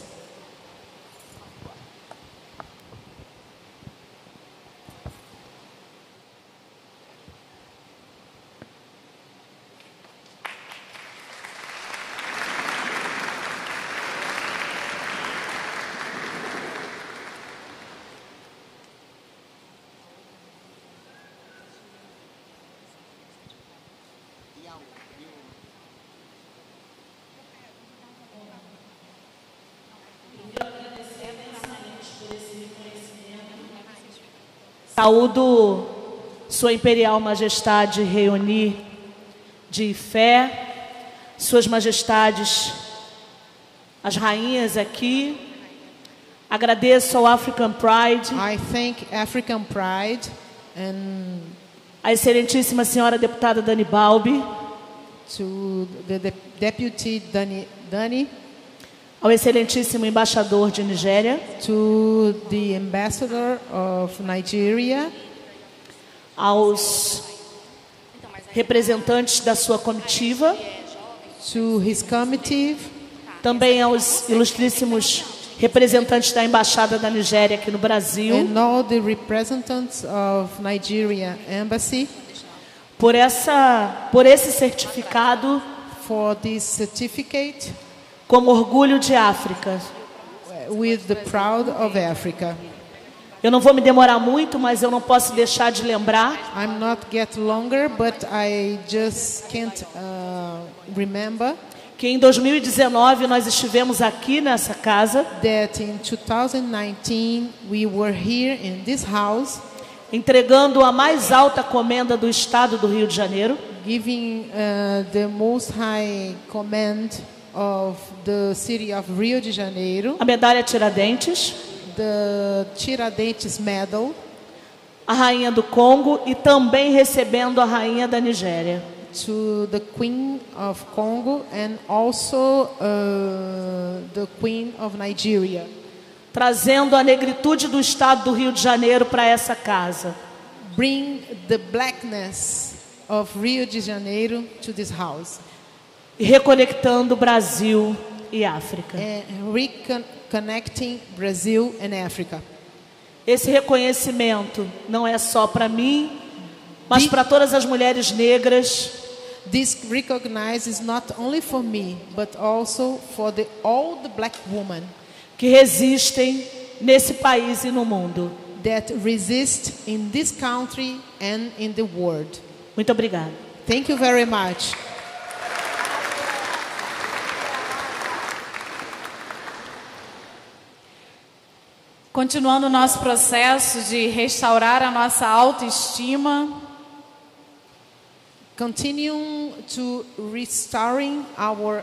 Saúdo Sua Imperial Majestade Reuni de Fé, Suas Majestades, as rainhas aqui. Agradeço ao African Pride. I thank African Pride and a excelentíssima senhora deputada Dani Balbi, to the deputy Dani, ao excelentíssimo embaixador de Nigéria, to the ambassador of Nigeria, aos representantes da sua comitiva, to his committee, também aos ilustríssimos representantes da embaixada da Nigéria aqui no Brasil, and all the representatives of Nigeria Embassy, por esse certificado, for this certificate, como orgulho de África. With the proud of Africa. Eu não vou me demorar muito, mas eu não posso deixar de lembrar. I'm not get longer, but I just can't remember que em 2019 nós estivemos aqui nessa casa. That in 2019 we were here in this house, entregando a mais alta comenda do estado do Rio de Janeiro, giving the most high command of the city of Rio de Janeiro, a medalha Tiradentes, the Tiradentes Medal, a rainha do Congo e também recebendo a rainha da Nigéria, to the Queen of Congo and also the Queen of Nigeria, trazendo a negritude do estado do Rio de Janeiro para essa casa. Bring the blackness of Rio de Janeiro to this house. E reconectando Brasil e África. Reconnecting Brazil and Africa. Esse reconhecimento não é só para mim, mas para todas as mulheres negras. This recognize is not only for me, but also for all the black women que resistem nesse país e no mundo. That resist in this country and in the world. Muito obrigada. Thank you very much. Continuando o nosso processo de restaurar a nossa autoestima. Continuing to restoring our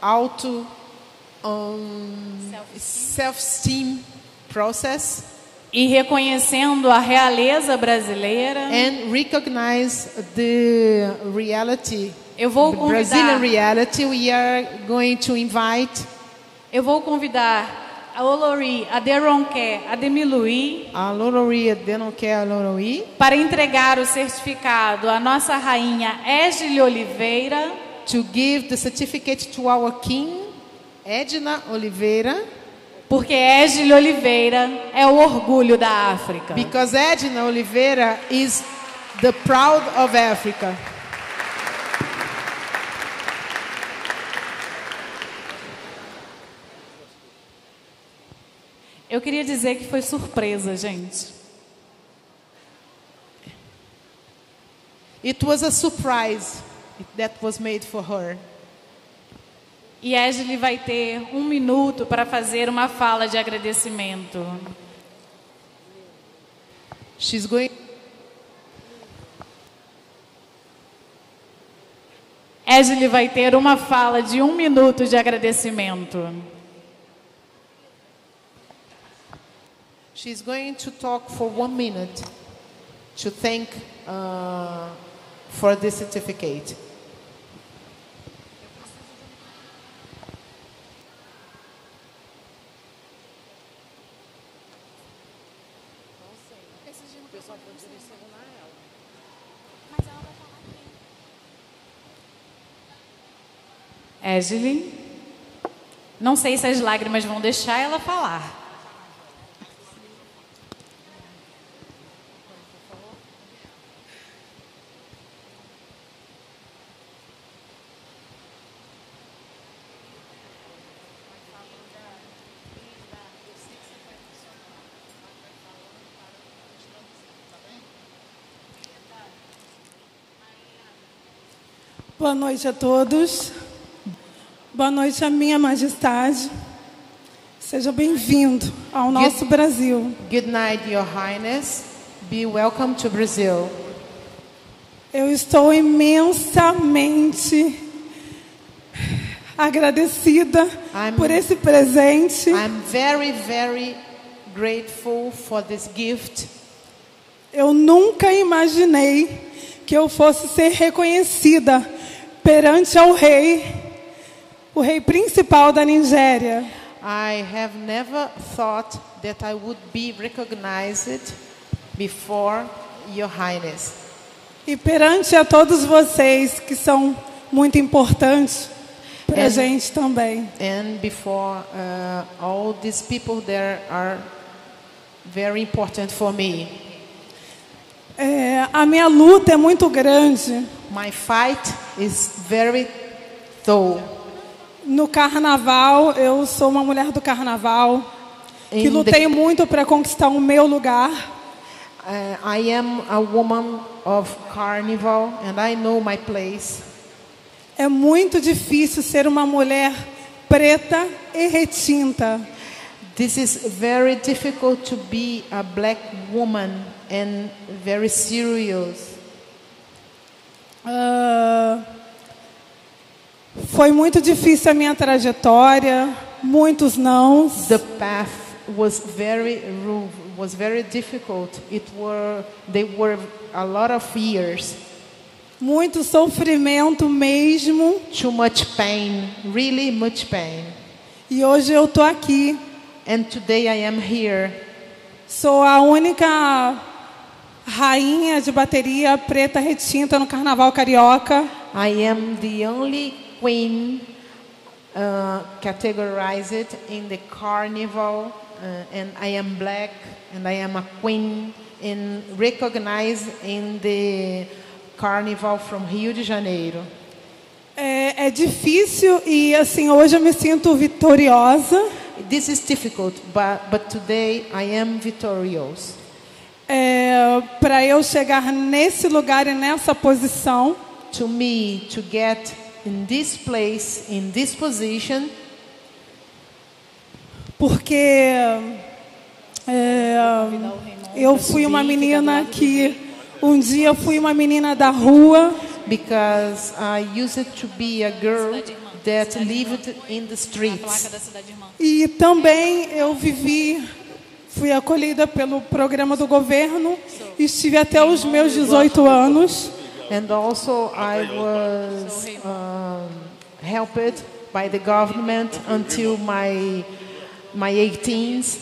self-esteem process. E reconhecendo a realeza brasileira. And recognize the reality. Eu vou convidar. Brazilian reality. We are going to invite. Eu vou convidar a Olori Aderonke Ademilui, a Olori Aderonke Ademilui, para entregar o certificado à nossa rainha Égile Oliveira, to give the certificate to our king Edna Oliveira, porque Égile Oliveira é o orgulho da África. Because Edna Oliveira is the proud of Africa. Eu queria dizer que foi surpresa, gente. It was a surprise that was made for her. E Ashley vai ter 1 minuto para fazer uma fala de agradecimento. She's going. Ashley vai ter uma fala de 1 minuto de agradecimento. She's going to talk for 1 minute to thank for the certificate. Ashley, não sei se as lágrimas vão deixar ela falar. Boa noite a todos. Boa noite à minha majestade. Seja bem-vindo ao nosso Brasil. Good night, Your Highness. Be welcome to Brazil. Eu estou imensamente agradecida por esse presente. I'm very, very grateful for this gift. Eu nunca imaginei que eu fosse ser reconhecida perante ao rei, o rei principal da Nigéria. I have never thought that I would be recognized before Your Highness. E perante a todos vocês que são muito importantes para a gente também. And before all these people there are very important for me. A minha luta é muito grande. My fight is very tough. No carnaval, eu sou uma mulher do carnaval que lutei muito para conquistar o meu lugar. I am a woman of carnival and I know my place. É muito difícil ser uma mulher preta e retinta. This is very difficult to be a black woman and very serious. Foi muito difícil a minha trajetória, muitos nãos. The path was very difficult. They were a lot of years. Muito sofrimento mesmo. Too much pain, really much pain. E hoje eu tô aqui. And today I am here. Sou a única rainha de bateria preta retinta no Carnaval Carioca. I am the only queen categorized in the carnival, and I am black, and I am a queen and recognized in the carnival from Rio de Janeiro. É difícil e assim hoje eu me sinto vitoriosa. This is difficult, but today I am victorious. Para eu chegar nesse lugar e nessa posição, to me to get in this place, in this position, porque eu fui uma menina que um dia fui uma menina da rua. Because I used to be a girl that lived in the streets. E também eu fui acolhida pelo programa do governo e estive até os meus 18 anos. And also I was helped by the government until my 18s.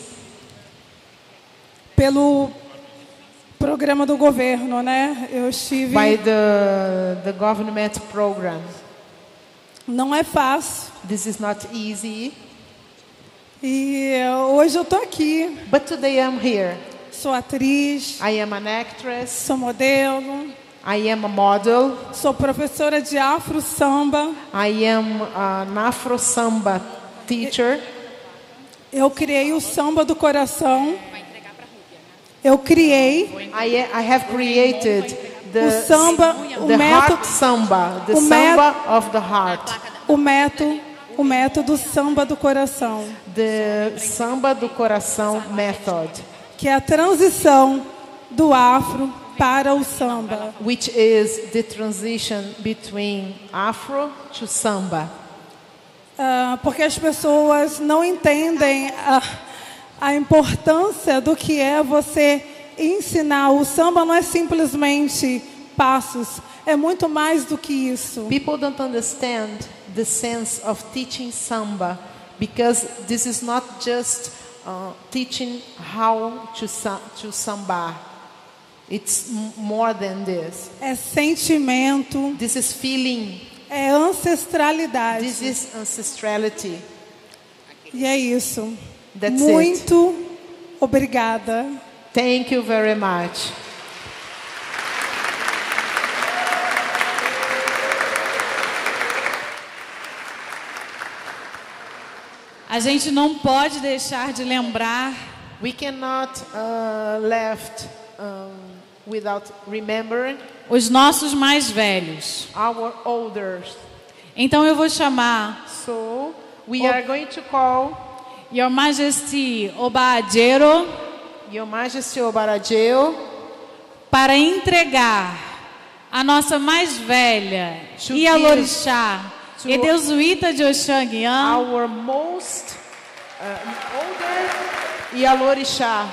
Pelo programa do governo, né? Eu estive. By the government program. Não é fácil. This is not easy. E hoje eu tô aqui. But today I'm here. Sou atriz. I am an actress. Sou modelo. I am a model. Sou professora de afro samba. I am an afro samba teacher. Eu criei o samba do coração. Eu criei I have created o samba, o the método, heart samba, the o samba of the heart, o método samba do coração, the samba do coração method, que é a transição do afro para o samba. which is the transition between Afro to samba. Porque as pessoas não entendem a importância do que é você ensinar. O samba não é simplesmente passos, é muito mais do que isso. People don't understand the sense of teaching samba because this is not just teaching how to samba. It's more than this. É sentimento, This is feeling. é ancestralidade. This is ancestrality. E é isso. That's Muito obrigada. Thank you very much. A gente não pode deixar de lembrar We cannot left without remembering os nossos mais velhos. our elders. Então eu vou chamar So we are going to call Your Majesty Oba Adjero Your Majesty Obarajeo para entregar a nossa mais velha To Ialorixá, to Edeusuíta de Oxanguian, our most older Ialorixá,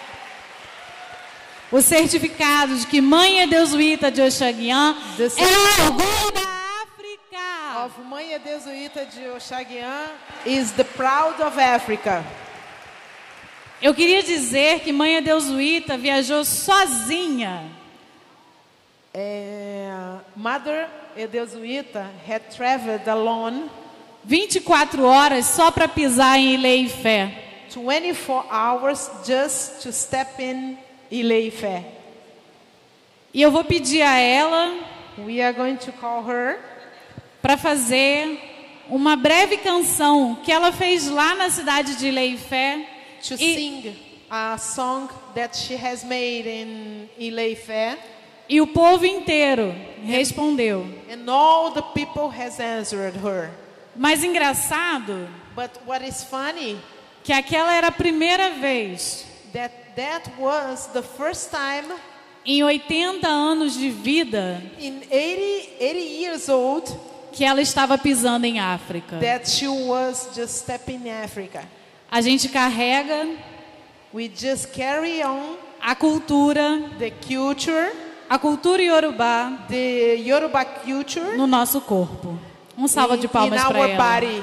o certificado de que Mãe Edeusuíta de Oxanguian The é o orgulho da África. of Mãe Edeusuíta de Oxaguian is the proud of Africa. Eu queria dizer que Mãe Edeusuíta viajou sozinha. Mother Edeusuíta had traveled alone 24 horas só para pisar em Ilé-Ifé. 24 hours just to step in Ilé-Ifé. E eu vou pedir a ela We are going to call her para fazer uma breve canção que ela fez lá na cidade de Ilé-Ifé. to E- sing a song that she has made in Ilé-Ifé, E o povo inteiro respondeu. and all the people has answered her. Mas engraçado But what is funny que aquela era a primeira vez that was the first time em 80 anos de vida in 80 years old que ela estava pisando em África. that she was just stepping in Africa. A gente carrega We just carry on a cultura iorubá the Yoruba culture no nosso corpo. Salva de palmas in para our ela. body.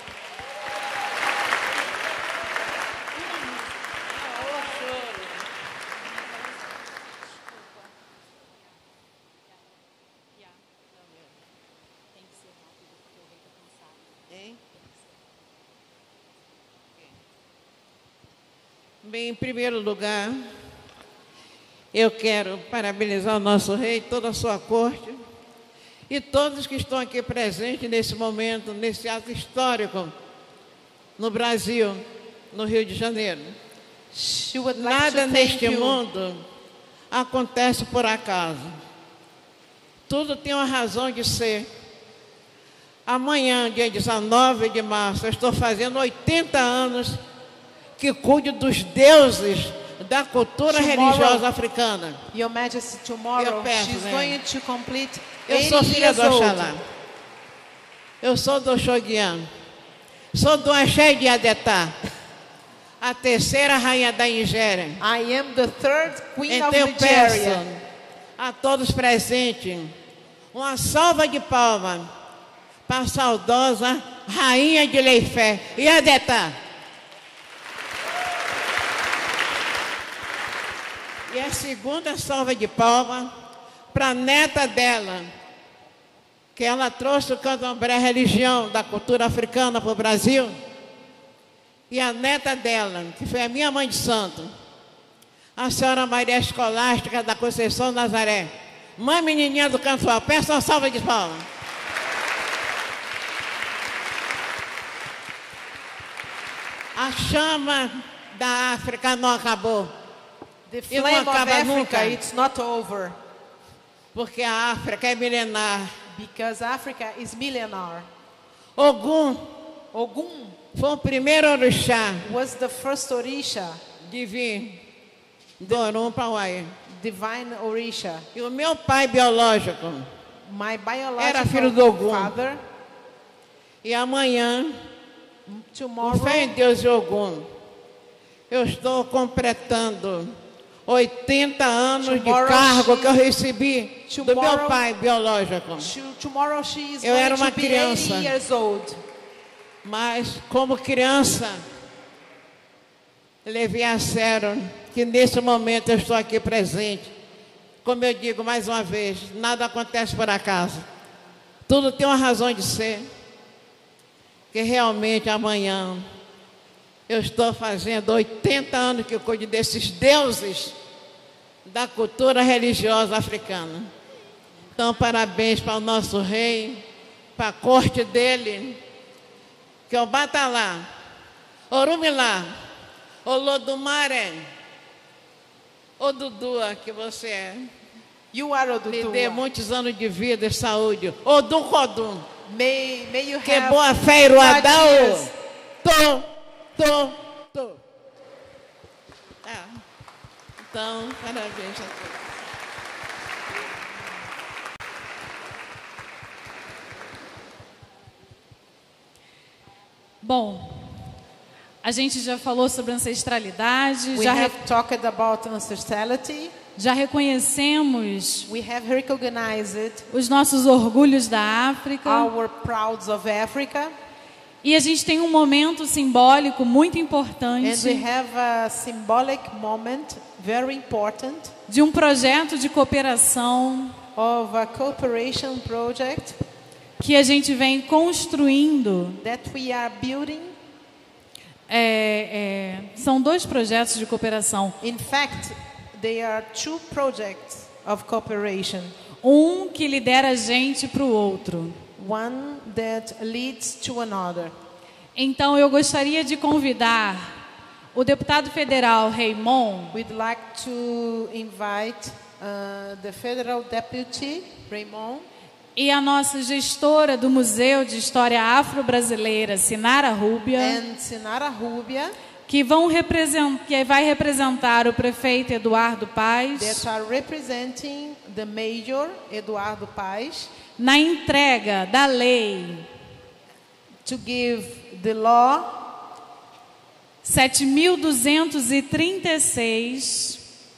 Bem, em primeiro lugar, eu quero parabenizar o nosso rei, toda a sua corte e todos que estão aqui presentes nesse momento, nesse ato histórico no Brasil, no Rio de Janeiro. She would like Nada to thank neste you. mundo acontece por acaso. Tudo tem uma razão de ser. Amanhã, dia 19 de março, eu estou fazendo 80 anos que cuido dos deuses da cultura religiosa africana. Your Majesty, tomorrow Eu peço, she's né? going to complete Eu 80 sou filha years do old. Oxalá. Eu sou do Oxoguian. Sou do Axé de Adetá, a terceira rainha da Nigéria. I am the third queen Então of eu Nigeria. peço a todos presentes uma salva de palmas para a saudosa rainha de Ilé-Ifé e Adetá. E a segunda salva de palmas para a neta dela, que ela trouxe o candomblé, religião da cultura africana para o Brasil. E a neta dela, que foi a minha mãe de santo, a senhora Maria Escolástica da Conceição Nazaré, mãe menininha do Cantual. Peço uma salva de palmas. A chama da África não acabou. The E não flame of acaba Africa, nunca. it's not over. Porque a África é milenar. Because Africa is millennial. Ogum Ogum foi o primeiro orixá was the first Orisha, de vir do Orum para o Uai. divine Orisha. E o meu pai biológico My era filho do biological Ogum. father, E amanhã, tomorrow, com fé em Deus e Ogum, eu estou completando 80 anos Tomorrow de cargo she- que eu recebi do meu tomorrow- pai biológico. tomorrow she is Eu going era uma to be criança. 80 years old. Mas, como criança, levei a sério que nesse momento eu estou aqui presente. Como eu digo mais uma vez, nada acontece por acaso. Tudo tem uma razão de ser. Que realmente amanhã eu estou fazendo 80 anos que eu cuido desses deuses da cultura religiosa africana. Então, parabéns para o nosso rei, para a corte dele, que é o Batalá, Orumilá, Olodumare, Odudua, que você é. You are Lhe dê Oduduwa. muitos anos de vida e saúde. Odum Kodum, May you que have boa fé, Iruadão. years. Tô. Então, parabéns a todos. Bom, a gente já falou sobre ancestralidade, We have talked about ancestrality. já reconhecemos We have recognized os nossos orgulhos da África. our prouds of Africa. E a gente tem um momento simbólico muito And we importante have a symbolic moment, very important, de um projeto de cooperação of a cooperation project que a gente vem construindo. that we are building. São dois projetos de cooperação. In fact, they are two projects of cooperation. Um que lidera a gente para o outro. One that leads to another. Então eu gostaria de convidar o deputado federal Raymond We'd like to invite the federal deputy, Raymond, e a nossa gestora do Museu de História Afro-Brasileira, Sinara Rúbia, and Sinara Rubia, que vai representar o prefeito Eduardo Paes that are representing the Mayor, Eduardo Paes, na entrega da lei to give the law 7.236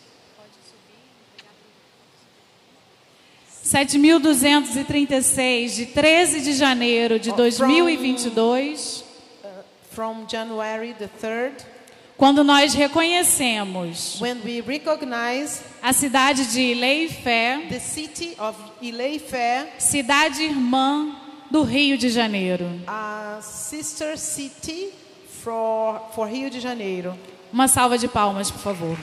7.236 de 13 de janeiro de 2022, from January the 3rd, quando nós reconhecemos when we recognize a cidade de Ilha-e-Fé, the city of Ilha-e-Fé, cidade irmã do Rio de Janeiro. a sister city for Rio de Janeiro. Uma salva de palmas, por favor.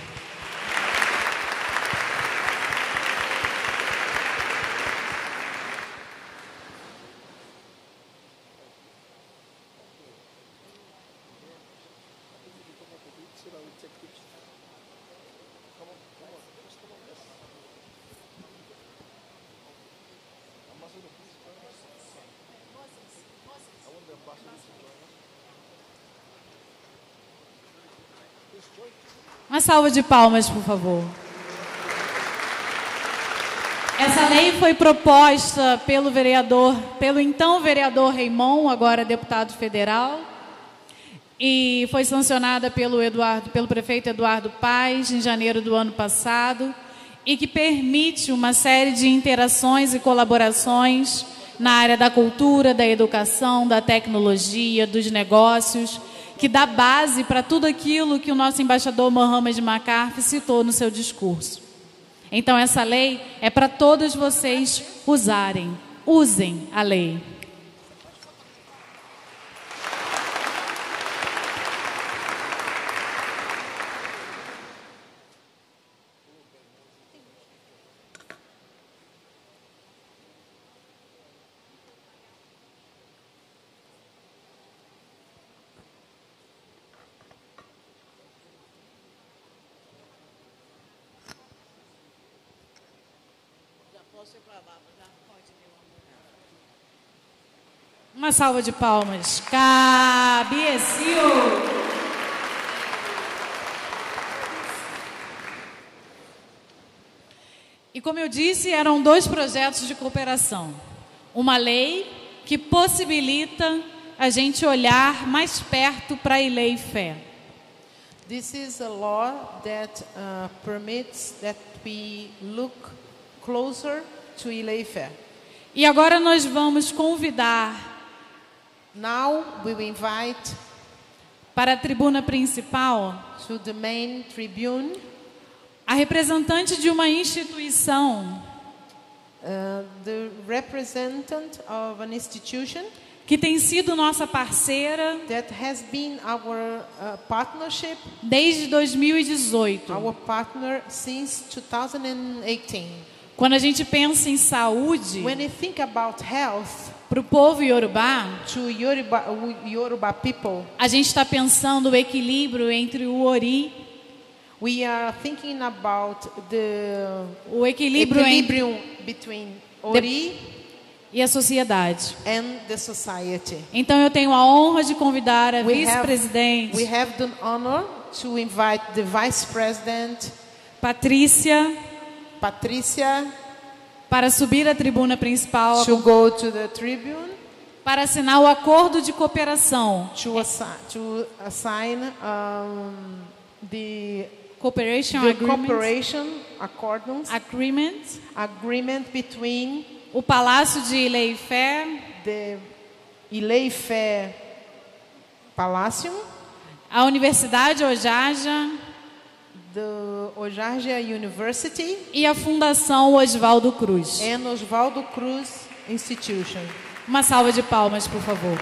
Uma salva de palmas, por favor. Essa lei foi proposta pelo então vereador Raymond, agora deputado federal, e foi sancionada pelo prefeito Eduardo Paes em janeiro do ano passado, e que permite uma série de interações e colaborações na área da cultura, da educação, da tecnologia, dos negócios, que dá base para tudo aquilo que o nosso embaixador Mohamed McCarthy citou no seu discurso. Então, essa lei é para todos vocês usarem. Usem a lei. Uma salva de palmas. Cabiecio. E como eu disse, eram 2 projetos de cooperação. Uma lei que possibilita a gente olhar mais perto para Ilê e Fé. This is a law that permits that we look closer to Ilê e Fé. E agora nós vamos convidar Now we will invite para a tribuna principal to the main tribune a representante de uma instituição the representative of an institution que tem sido nossa parceira that has been our partnership, desde 2018. our partner since 2018. Quando a gente pensa em saúde, When you think about health, para o povo iorubá, to Yoruba people, a gente está pensando o equilíbrio entre o ori, we are thinking about o equilíbrio equilibrium between Ori e a sociedade. and the society. Então eu tenho a honra de convidar a We have vice-presidente the honor to invite the Vice President, Patrícia Patricia, para subir à tribuna principal to go to the tribune para assinar o acordo de cooperação to assign the Cooperation agreement between o Palácio de Ilê e Fé, the Ilê e Fé Palacium, a Universidade Ojaja, the Ojaja University e a Fundação Oswaldo Cruz. and Oswaldo Cruz Institution. Uma salva de palmas, por favor.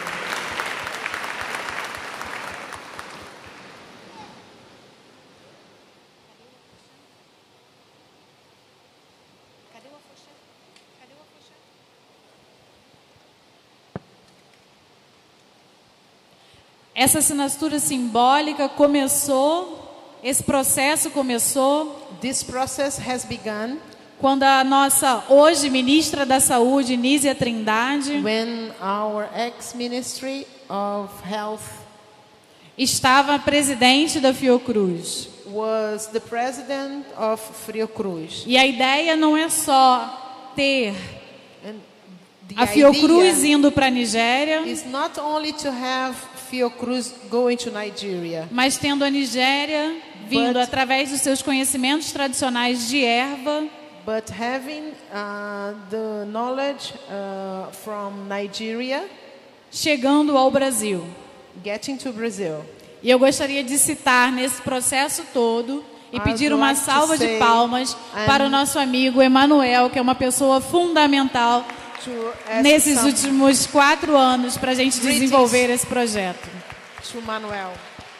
Essa assinatura simbólica começou, esse processo começou This process has begun quando a nossa hoje ministra da Saúde, Nízia Trindade, when our ex-Ministry of Health estava presidente da Fiocruz. was the president of Fiocruz. E a ideia não é só ter And the a Fiocruz idea indo para a Nigéria, is not only to have Fiocruz going to Nigeria, mas tendo a Nigéria vindo But- através dos seus conhecimentos tradicionais de erva, but having the knowledge from Nigeria chegando ao Brasil. getting to Brazil. E eu gostaria de citar nesse processo todo e I'd pedir uma like to salva de say palmas para o nosso amigo Emanuel, que é uma pessoa fundamental To ask nesses some últimos 4 anos para a gente Greetings. desenvolver esse projeto. to Manuel.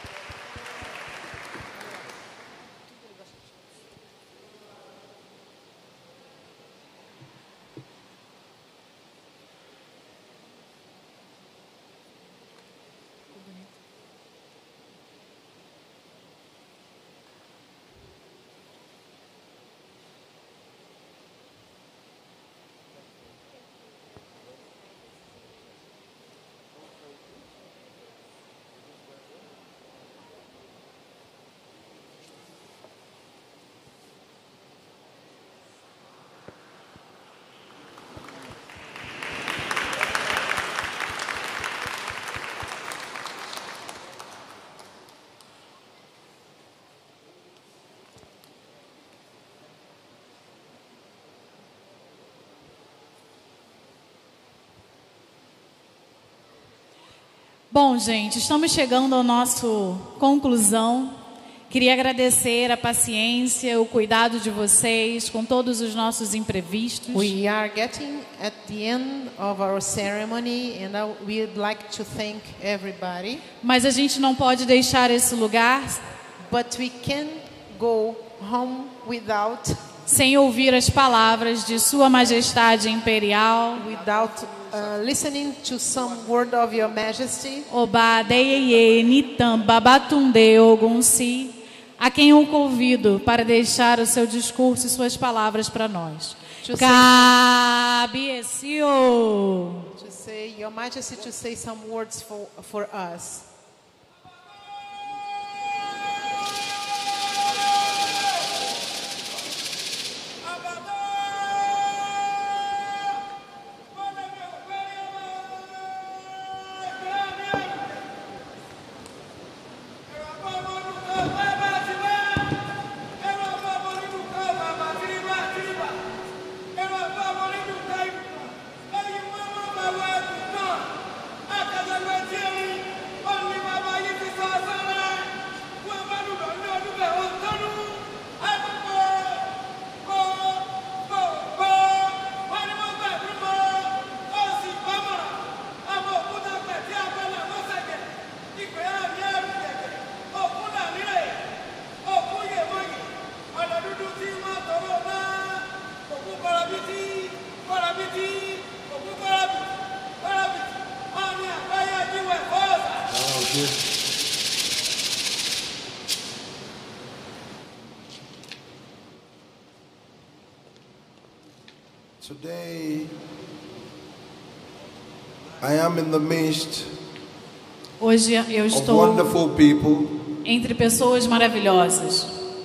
Bom, gente, estamos chegando à nossa conclusão. Queria agradecer a paciência, o cuidado de vocês com todos os nossos imprevistos. We are getting at the end of our ceremony and we'd like to thank everybody, Mas a gente não pode deixar esse lugar but we can't go home without sem ouvir as palavras de Sua Majestade Imperial, listening to some word of Your Majesty, Oba Deyeye Nitam Babatunde Ogunsi, a quem eu convido para deixar o seu discurso e suas palavras para nós. Cabecio. To say, Your Majesty, to say some words for us. Today, I am in the midst Hoje eu of estou wonderful people, entre pessoas maravilhosas,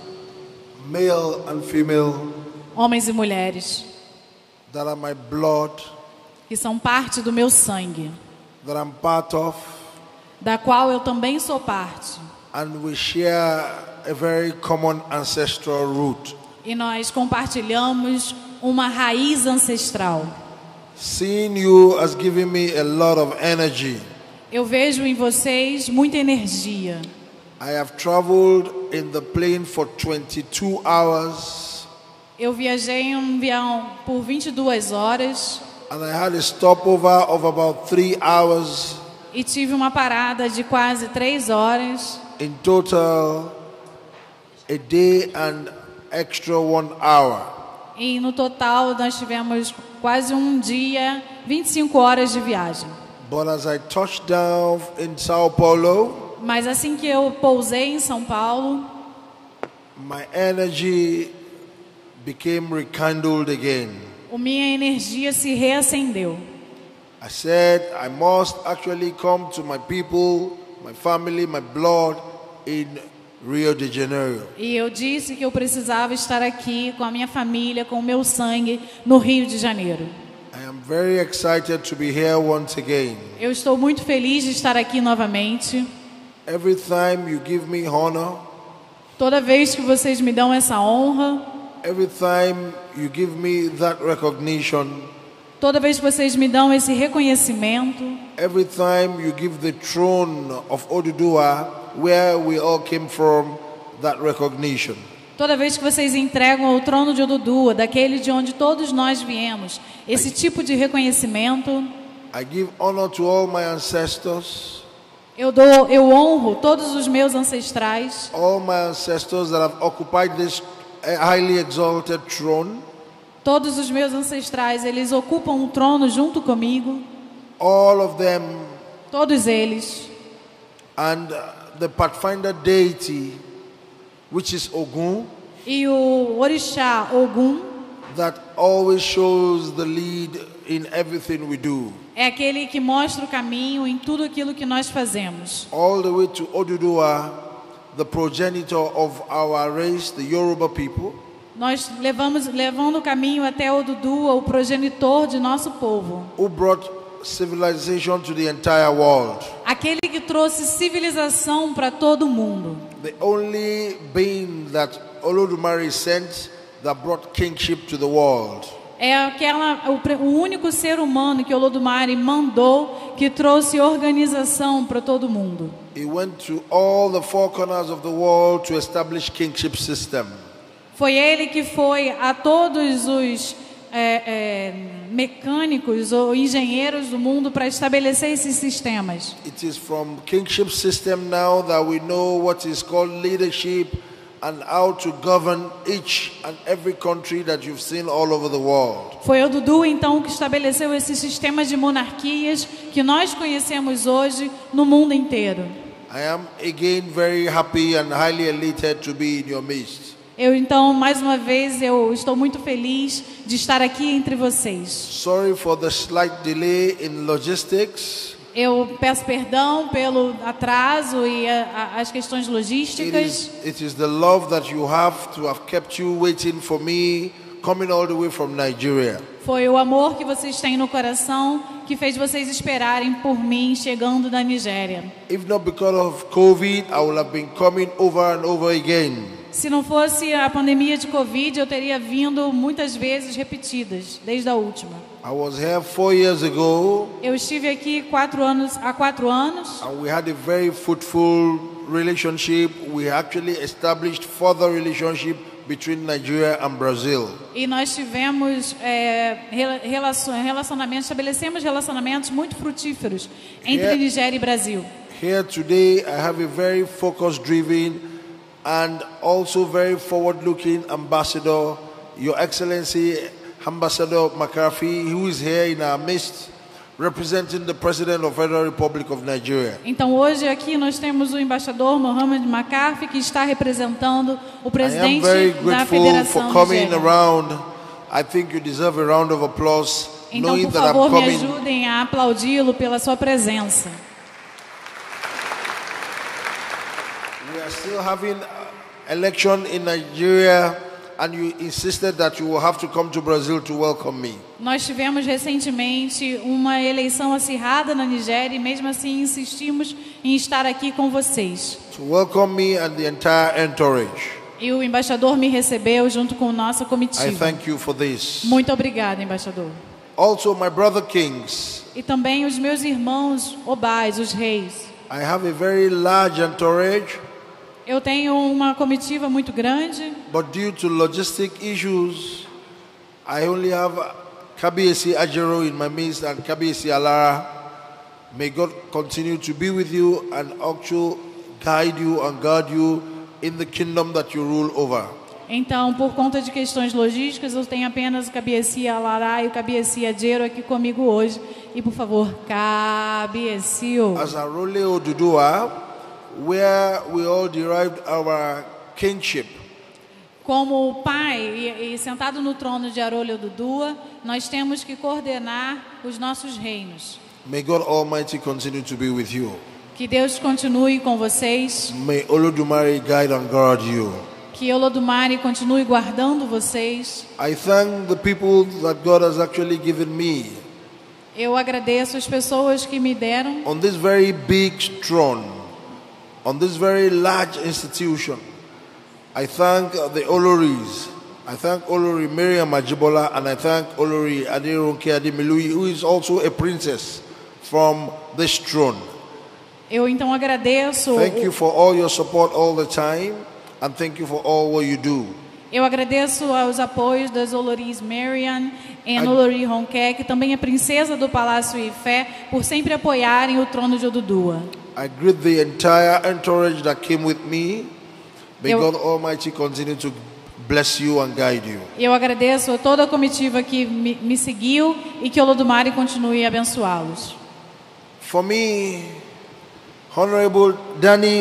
male and female, homens e mulheres, that are my blood, que são parte do meu sangue, that I'm part of, da qual eu também sou parte. and we share a very common ancestral root. E nós compartilhamos uma raiz ancestral. Seeing you has given me a lot of energy. Eu vejo em vocês muita energia. I have traveled in the plane for 22 hours. Eu viajei em um avião por 22 horas. And I had a stopover of about 3 hours. E tive uma parada de quase 3 horas. In total, a day and extra 1 hour. E no total nós tivemos quase um dia, 25 horas de viagem. But as I touched down in Sao Paulo, Mas assim que eu pousei em São Paulo, my energy became rekindled again. minha energia se reacendeu. I said I must actually come to my people, my family, my blood in Rio de Janeiro. E eu disse que eu precisava estar aqui com a minha família, com o meu sangue, no Rio de Janeiro. I am very excited to be here once again. Eu estou muito feliz de estar aqui novamente. Every time you give me honor, Toda vez que vocês me dão essa honra, every time you give me that recognition, toda vez que vocês me dão esse reconhecimento, every time you give the throne of Oduduwa, where we all came from, that recognition, toda vez que vocês entregam ao trono de Oduduwa, daquele de onde todos nós viemos, esse tipo de reconhecimento, I give honor to all my ancestors, eu honro todos os meus ancestrais, all my ancestors that have occupied this highly exalted throne, todos os meus ancestrais, eles ocupam o trono junto comigo, all of them, todos eles, and the Pathfinder deity, which is Ogun, e o orixá Ogum, that always shows the lead in everything we do. é aquele que mostra o caminho em tudo aquilo que nós fazemos. All the way to Oduduwa, the progenitor of our race, the Yoruba people, Nós levando o caminho até Oduduwa, o progenitor de nosso povo. who brought civilization to the entire world. Aquele que trouxe civilização para todo mundo. The only being that Olodumare sent that brought kingship to the world. É o único ser humano que Olodumare mandou que trouxe organização para todo mundo. He went to all the four corners of the world to establish kingship system. Foi ele que foi a todos os mecânicos ou engenheiros do mundo para estabelecer esses sistemas. It is from kingship system now that we know what is called leadership and how to govern each and every country that you've seen all over the world. Foi Oduduwa então que estabeleceu esses sistemas de monarquias que nós conhecemos hoje no mundo inteiro. I am again very happy and highly elated to be in your midst. Então, mais uma vez, eu estou muito feliz de estar aqui entre vocês. Sorry for the slight delay in logistics. Eu peço perdão pelo atraso e as questões logísticas. It is the love that you have to have kept you waiting for me, coming all the way from Nigeria. Foi o amor que vocês têm no coração que fez vocês esperarem por mim chegando da Nigéria. If not because of COVID, I would have been coming over and over again. Se não fosse a pandemia de Covid, eu teria vindo muitas vezes repetidas, desde a última. I was here 4 years ago. Eu estive aqui há 4 anos. And we had a very fruitful relationship. We actually established further relationship between Nigeria and Brazil. E nós tivemos estabelecemos relacionamentos muito frutíferos entre Nigéria e Brasil. Here today, I have a very focus-driven and also very forward-looking ambassador, Your Excellency Ambassador McCarthy, who is here in our midst, representing the President of the Federal Republic of Nigeria. Então hoje aqui nós temos o embaixador Mohamed McCarthy, que está representando o presidente da Federação Nigeriana. I think you deserve a round of applause. Então, por favor, me ajudem a aplaudi-lo pela sua presença. We are still having election in Nigeria, and you insisted that you will have to come to Brazil to welcome me. Nós tivemos recentemente uma eleição acirrada na Nigéria e mesmo assim insistimos em estar aqui com vocês. To welcome me and the entire entourage. E o embaixador me recebeu junto com nossa comitiva. I thank you for this. Muito obrigada, embaixador. Also, my brother kings. E também os meus irmãos obais, os reis. I have a very large entourage. Eu tenho uma comitiva muito grande. But due to logistic issues, I only have Kabiesi Ajero in my midst and Kabiesi Alara. May God continue to be with you and also guide you and guard you in the kingdom that you rule over. Então, por conta de questões logísticas, eu tenho apenas o Kabiesi Alara e o Kabiesi Ajero aqui comigo hoje. E, por favor, Kabiesi. As Arole Oduduwa, where we all derived our kingship. Como o pai e sentado no trono de Arole Oduduwa, nós temos que coordenar os nossos reinos. May God Almighty continue to be with you. Que Deus continue com vocês. May Olodumare guide and guard you. Que Olodumare continue guardando vocês. I thank the people that God has actually given me. Eu agradeço as pessoas que me deram. On this very big throne, on this very large institution, I thank the Oloris. I thank Olori Miriam Ajibola and I thank Olori Aderonke Ademilui, who is also a princess from this throne. Eu então agradeço. Thank you for all your support all the time and thank you for all what you do. Eu agradeço aos apoios das Oloris Marian e Olori Ronque, que também é princesa do Palácio Ifé, por sempre apoiarem o trono de Oduduwa. I greet the entire entourage that came with me. May God Almighty continue to bless you and guide you. Eu agradeço a toda a comitiva que me seguiu e que Olodumare continue a abençoá-los. For me, Honorable Dani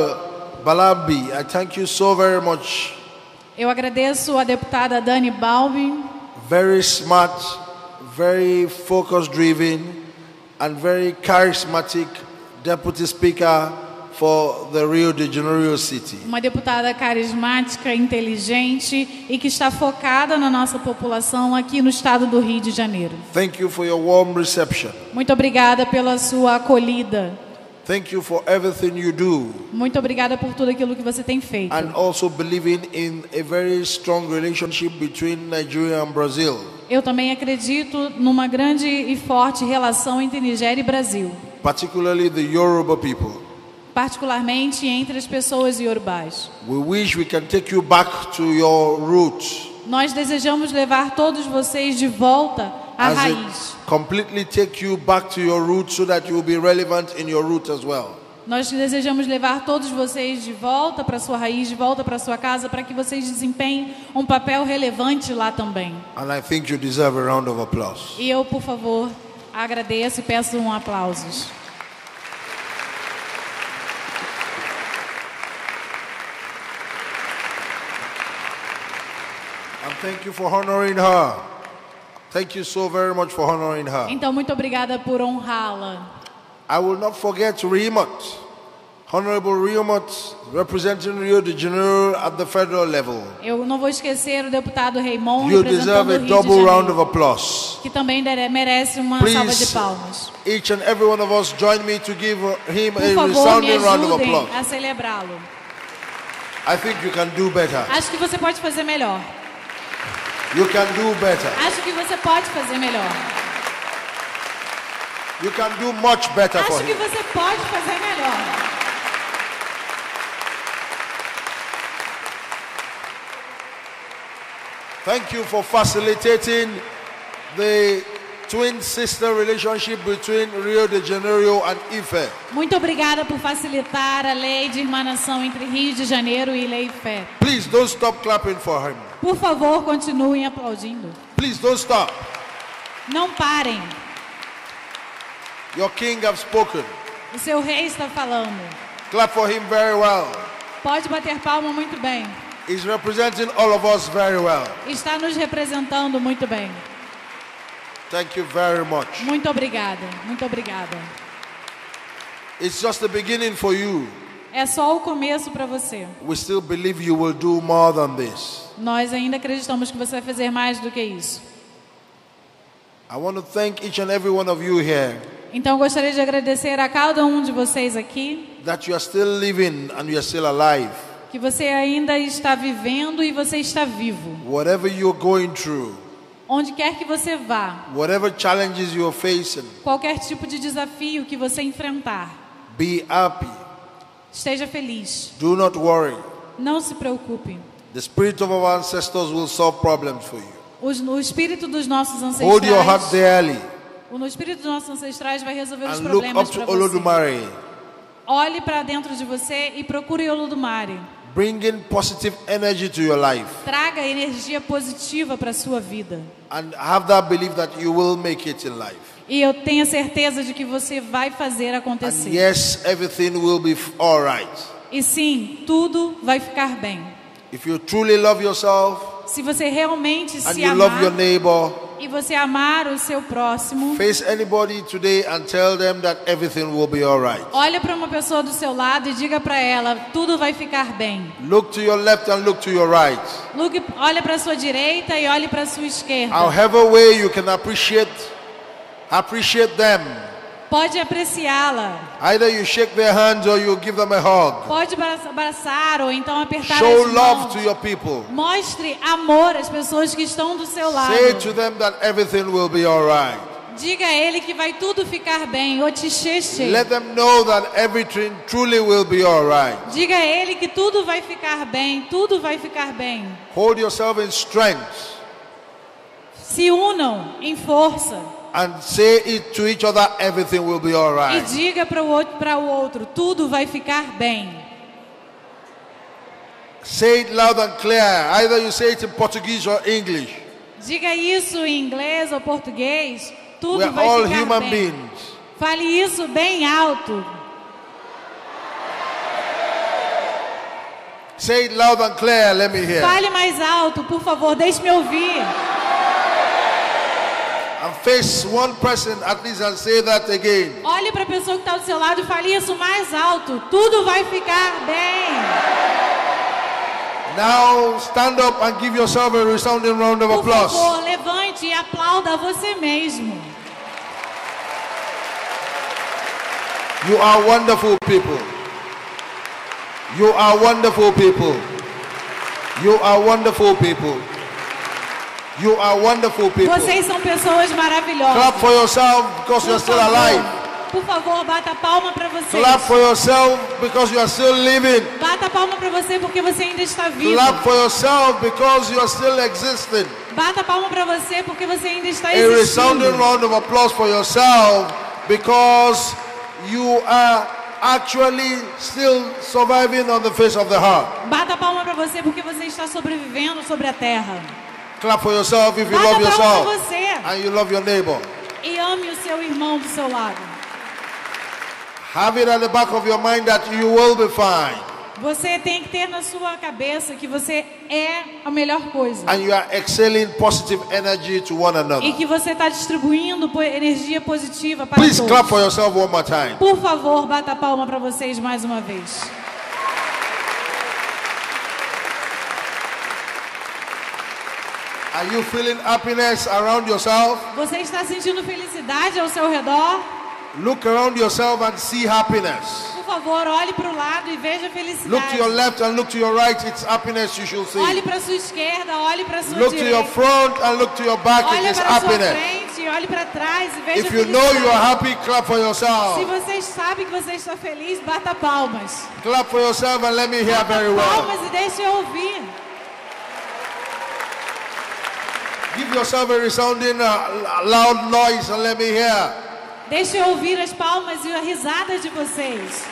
Balabi, I thank you so very much. Eu agradeço a deputada Dani Balbi. Very smart, very focus-driven, and very charismatic Deputy Speaker for the Rio de Janeiro city. Uma deputada carismática, inteligente e que está focada na nossa população aqui no estado do Rio de Janeiro. Thank you for your warm reception. Muito obrigada pela sua acolhida. Thank you for everything you do. Muito obrigada por tudo aquilo que você tem feito. And also believing in a very strong relationship between Nigeria and Brazil. Eu também acredito numa grande e forte relação entre Nigéria e Brasil. Particularly the Yoruba people. Particularmente entre as pessoas iorubás. We wish we can take you back to your roots. Nós desejamos levar todos vocês de volta à raiz. Completely take you back to your roots so that you will be relevant in your root as well. Nós desejamos levar todos vocês de volta para sua raiz, de volta para sua casa, para que vocês desempenhem um papel relevante lá também. And I think you deserve a round of applause. E eu, por favor, agradeço e peço aplausos. Thank you for honoring her. Thank you so very much for honoring her. Então, muito obrigada por honrá-la. I will not forget Reemot, Honorable Reemot, representing Rio de Janeiro at the federal level. Eu não vou esquecer o deputado Raymond, You representando deserve o a Rio de double round Janeiro, of applause. que também merece uma salva de Please, palmas. each and every one of us join me to give him Por a favor, me resounding round of ajudem applause. a celebrá-lo. I think you can do better. Acho que você pode fazer melhor. You can do better. Acho que você pode fazer melhor. You can do much better for Acho que him. você pode fazer melhor. Thank you for facilitating the twin sister relationship between Rio de Janeiro and Ife. Muito obrigada por facilitar a lei de irmanação entre Rio de Janeiro e Ife. Please don't stop clapping for him. Por favor, continuem aplaudindo. Please don't stop. Não parem. Your king have spoken. O seu rei está falando. Clap for him very well. Pode bater palma muito bem. He's representing all of us very well. Está nos representando muito bem. Thank you very much. Muito obrigada. Muito obrigada. It's just the beginning for you. É só o começo para você. We still believe you will do more than this. Nós ainda acreditamos que você vai fazer mais do que isso. I want to thank each and every one of you here Então gostaria de agradecer a cada um de vocês aqui, that you are still living and you are still alive. que você ainda está vivendo e você está vivo. Whatever you're going through, Onde quer que você vá, whatever challenges you're facing, qualquer tipo de desafio que você enfrentar, be happy. esteja feliz. Do not worry. Não se preocupe. The spirit of our ancestors will solve problems for you. O espírito dos nossos Hold your heart ancestrais, dearly o espírito dos nossos ancestrais vai resolver os and look problemas up para to você. Olodumare, Olhe para dentro de você e procure Olodumare. bringing positive energy to your life Traga energia positiva para a sua vida. and have that belief that you will make it in life. E eu tenho certeza de que você vai fazer And acontecer. yes, everything will be all right. E sim, tudo vai ficar bem. If you truly love yourself Se você realmente and se you love your amar neighbor, e você amar o seu próximo, face anybody today and tell them that everything will be all right. olha para uma pessoa do seu lado e diga para ela, tudo vai ficar bem. Look to your left and look to your right. Olhe para a sua direita e olhe para a sua esquerda. However way you can appreciate them. Pode apreciá-la. Either you shake their hands or you give them a hug. Pode abraçar ou então apertar Show as love mãos. to your people. Mostre amor às pessoas que estão do seu lado. Say to them that everything will be all right. Diga a ele que vai tudo ficar bem. Oticheche. Let them know that everything truly will be all right. Diga a ele que tudo vai ficar bem. Tudo vai ficar bem. Hold yourself in strength Se unam em força. and say it to each other, everything will be all E right. diga para o outro, tudo vai ficar bem. Say it loud and clear. Either you say it in Portuguese or English. Diga isso em inglês ou português. Tudo We are vai all ficar human bem. beings. Fale isso bem alto. Say it loud and clear. Let me hear. Fale mais alto, por favor, deixe-me ouvir. And face one person at least and say that again. Olhe para a pessoa que está do seu lado e fale isso mais alto. Tudo vai ficar bem. Now stand up and give yourself a resounding round of Por applause. favor, levante e aplauda você mesmo. You are wonderful people. You are wonderful people. You are wonderful people. You are wonderful people. Vocês são pessoas maravilhosas. Clap for yourself because you are still alive. Por favor, bata palma para você. Clap for yourself because you are still living. Bata palma para você porque você ainda está vivo. Clap for yourself because you are still existing. Bata palma para você porque você ainda está A existindo. resounding round of applause for yourself because you are actually still surviving on the face of the earth. Bata palma para você porque você está sobrevivendo sobre a terra. Clap for yourself if you Bata love palma para yourself você and you love your neighbor. e ame o seu irmão do seu lado. Have it at the back of your mind that you will be fine. Você tem que ter na sua cabeça que você é a melhor coisa. And you are exhaling positive energy to one another. E que você está distribuindo energia positiva para Please todos. clap for yourself one more time. Por favor, bata a palma para vocês mais uma vez. Are you feeling happiness around yourself? Você está sentindo felicidade ao seu redor? Look around yourself and see happiness. Por favor, olhe para o lado e veja a felicidade. Look to your left and look to your right. It's happiness you should see. Olhe para a sua esquerda, olhe para a sua Look to direita. your front and look to your back. It Olhe is para a sua happiness. frente, olhe para trás e veja a If you felicidade. know you are happy, clap for yourself. Se você sabe que você está feliz, bata palmas. Clap for yourself and let me hear very well. Palmas e deixe eu ouvir. Give yourself a resounding loud noise and let me hear. Deixe eu ouvir as palmas e a risada de vocês.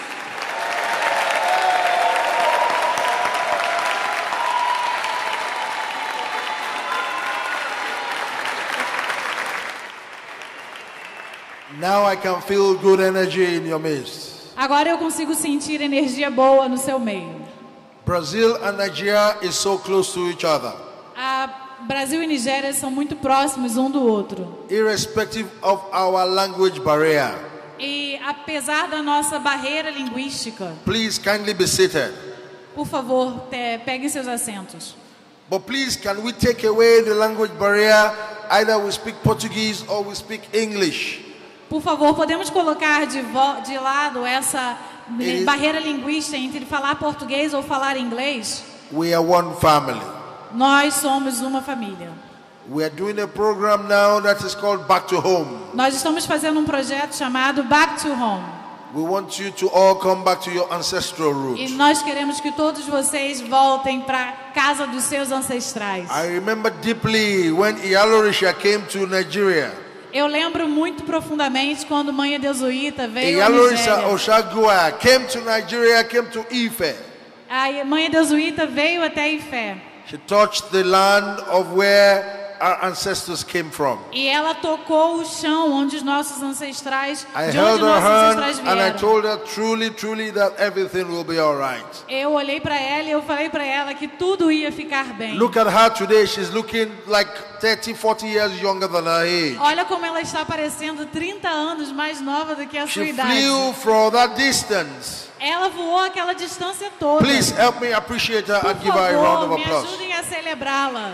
Now I can feel good energy in your midst. Agora eu consigo sentir energia boa no seu meio. Brazil and Nigeria is so close to each other. Brasil e Nigéria são muito próximos um do outro. Irrespective of our language barrier. E apesar da nossa barreira linguística, Please kindly be seated. por favor, peguem seus assentos. But please, can we take away the language barrier? Either we speak Portuguese or we speak English. Por favor, podemos colocar de lado essa barreira linguística entre falar português ou falar inglês? We are one family. Nós somos uma família. We are doing a program now that is called Back to Home. Nós estamos fazendo um projeto chamado Back to Home. We want you to all come back to your ancestral E roots. nós queremos que todos vocês voltem para a casa dos seus ancestrais. I remember deeply when Iyalorisha came to Nigeria. Eu lembro muito profundamente quando Mãe Desuíta veio à Iyalorisha Nigéria. Oshagua came to Nigeria, came to Ife. A Mãe Desuíta veio até Ifé. She touched the land of where our ancestors came from. E ela tocou o chão onde os nossos ancestrais, I de held onde her nossos hand ancestrais and I vieram. told her truly that everything will be all right. Eu olhei para ela e eu falei para ela que tudo ia ficar bem. Look at her today. She's looking like 30, 40 years younger than her age. Olha como ela está parecendo 30 anos mais nova do que a sua She idade. flew from that distance. Ela voou aquela distância toda. Please help me appreciate her and Por give her a round favor, of me applause. ajudem a celebrá-la.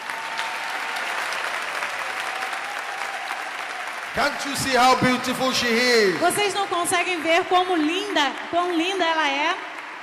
Can't you see how beautiful she is? Vocês não conseguem ver quão linda ela é?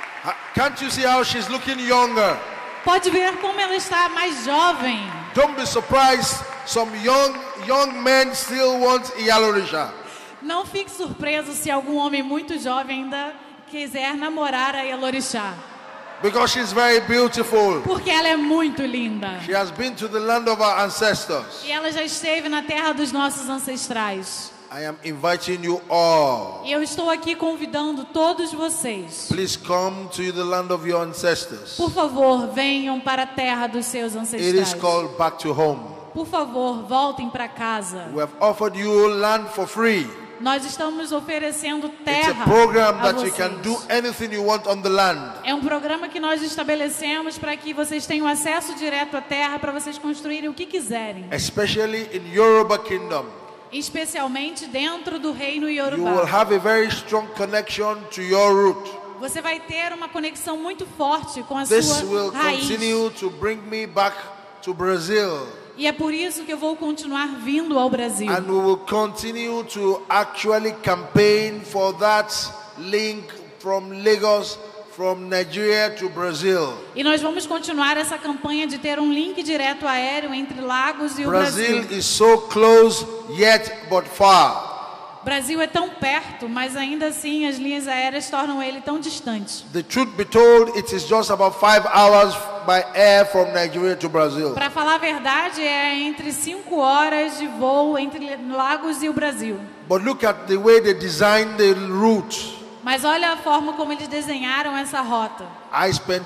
Can't you see how she's looking younger? Pode ver como ela está mais jovem. Don't be surprised. Some young men still want Iyalorisha. Não fique surpreso se algum homem muito jovem ainda quiser namorar a Iyalorixá. Because she's very beautiful. Porque ela é muito linda. She has been to the land of our ancestors. E ela já esteve na terra dos nossos ancestrais. I am inviting you all. E eu estou aqui convidando todos vocês. Please come to the land of your ancestors. Por favor, venham para a terra dos seus It is ancestrais. called Back to Home. Por favor, voltem para casa. We have offered you land for free. Nós estamos oferecendo It's terra a program a that you can do vocês. anything you want on the land. É um programa que nós estabelecemos para que vocês tenham acesso direto à terra para vocês construírem o que quiserem. Especially in Yoruba Kingdom. Especialmente dentro do reino You will Yorubá. have a very strong connection to your root. Você vai ter uma conexão muito forte com a This sua will raiz. continue to bring me back to Brazil. E é por isso que eu vou continuar vindo ao Brasil. And we will continue to actually campaign for that link from Lagos, from Nigeria to Brazil. E nós vamos continuar essa campanha de ter um link direto aéreo entre Lagos e o Brazil Brasil. is so close yet but far. Brasil é tão perto, mas ainda assim as linhas aéreas tornam ele tão distante. The truth be told, it is just about 5 hours by air from Nigeria to Brazil. Para falar a verdade, é entre 5 horas de voo entre Lagos e o Brasil. But look at the way they designed the route. Mas olha a forma como eles desenharam essa rota. I spent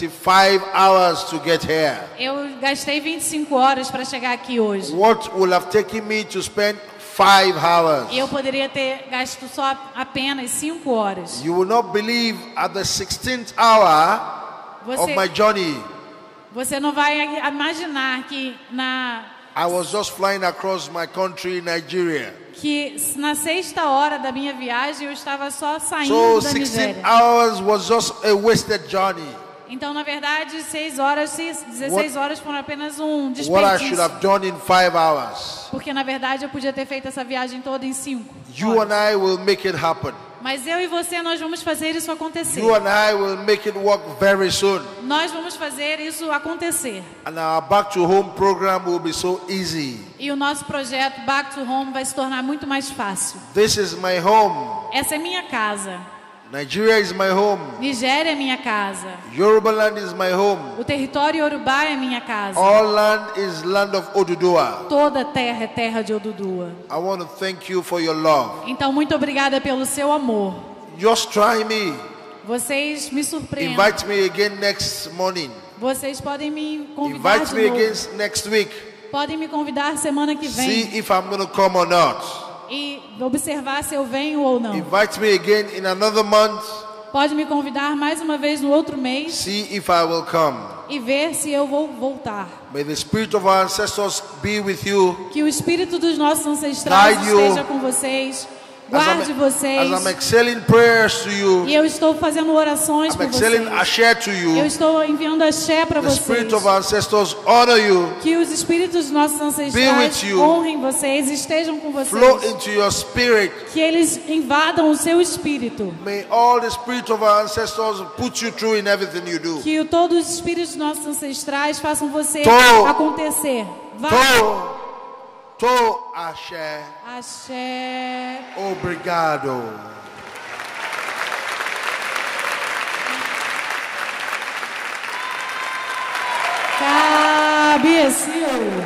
25 hours to get here. Eu gastei 25 horas para chegar aqui hoje. What will have taken me to spend 5 hours. E eu poderia ter gasto só apenas 5 horas. You will not believe at the 16th hour of my journey. Você não vai imaginar que I was just flying across my country, Nigeria. Que na 6ª hora da minha viagem eu estava só saindo da 16 Nigéria. hours was just a wasted journey. Então, na verdade, 16 horas foram apenas um What I should desperdício. have done in 5 hours. Porque, na verdade, eu podia ter feito essa viagem toda em 5 You horas. and I will make it happen. Mas eu e você, nós vamos fazer isso acontecer. You and I will make it work very soon. Nós vamos fazer isso acontecer. And our Back to Home program will be so easy. E o nosso projeto Back to Home vai se tornar muito mais fácil. This is my home. Essa é minha casa. Nigeria is my home. Nigéria é minha casa. Yoruba land is my home. O território Yorubá é minha casa. All land is land of Oduduwa. Toda terra é terra de Oduduwa. I want to thank you for your love. Então, muito obrigada pelo seu amor. Just try me. Vocês me surpreendem. Invite me again next morning. Vocês podem me convidar Invite de me novo. again next week. Podem me convidar semana que vem. See if I'm going to come or not. E observar se eu venho ou não. Invite me again in another month. Pode me convidar mais uma vez no outro mês. See if I will come. E ver se eu vou voltar. May the spirit of our ancestors be with you. Que o espírito dos nossos ancestrais Guide you. esteja com vocês. Guarde vocês. As I'm excelling prayers to you. E eu estou fazendo orações I'm por vocês. excelling axé to you. Eu estou enviando axé para The vocês. spirit of our ancestors honor you. Que os espíritos dos nossos ancestrais with you. honrem vocês, estejam com vocês. Flow into your spirit. Que eles invadam o seu espírito. May all the spirit of our ancestors put you through in everything you do. Que todos os espíritos dos nossos ancestrais façam você Tô. acontecer. Vai. To axé. Axé. Obrigado. Cabecil.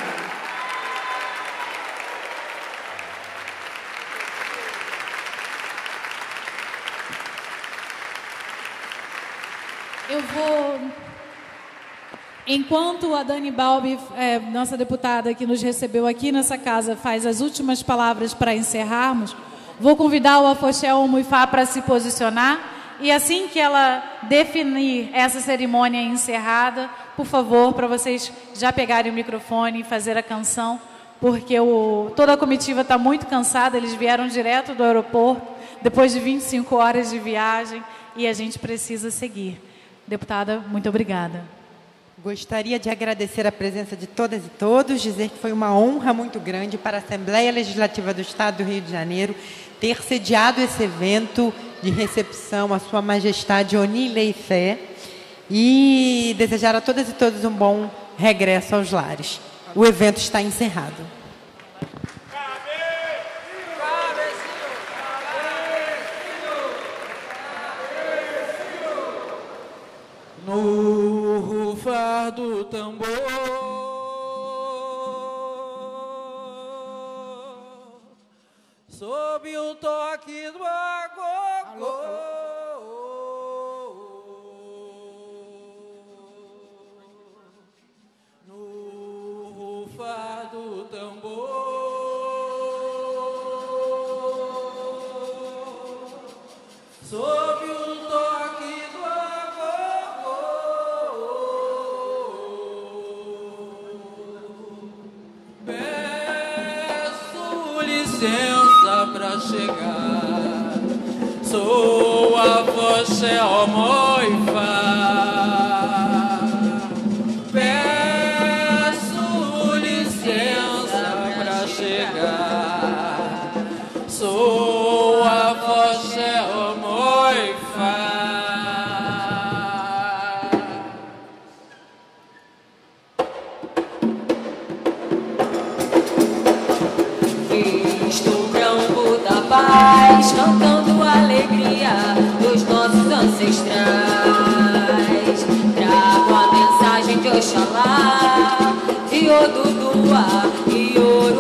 Eu vou, enquanto a Dani Balbi, nossa deputada que nos recebeu aqui nessa casa, faz as últimas palavras para encerrarmos, vou convidar o Afoxé Omuifá para se posicionar. E assim que ela definir essa cerimônia encerrada, por favor, para vocês já pegarem o microfone e fazer a canção, porque toda a comitiva está muito cansada, eles vieram direto do aeroporto, depois de 25 horas de viagem, e a gente precisa seguir. Deputada, muito obrigada. Gostaria de agradecer a presença de todas e todos, dizer que foi uma honra muito grande para a Assembleia Legislativa do Estado do Rio de Janeiro ter sediado esse evento de recepção à Sua Majestade Oni Leifé e desejar a todas e todos um bom regresso aos lares. O evento está encerrado. No rufar do tambor, sob o toque do agogô, no rufar do tambor, sob o toque do agogô, peço licença pra chegar, sou Afoxé Omuifá. Peço licença pra chegar, sou Afoxé Omuifá. Estou campo da paz, cantando a alegria dos nossos ancestrais. Trago a mensagem de Oxalá, de Oduduwa e Odu.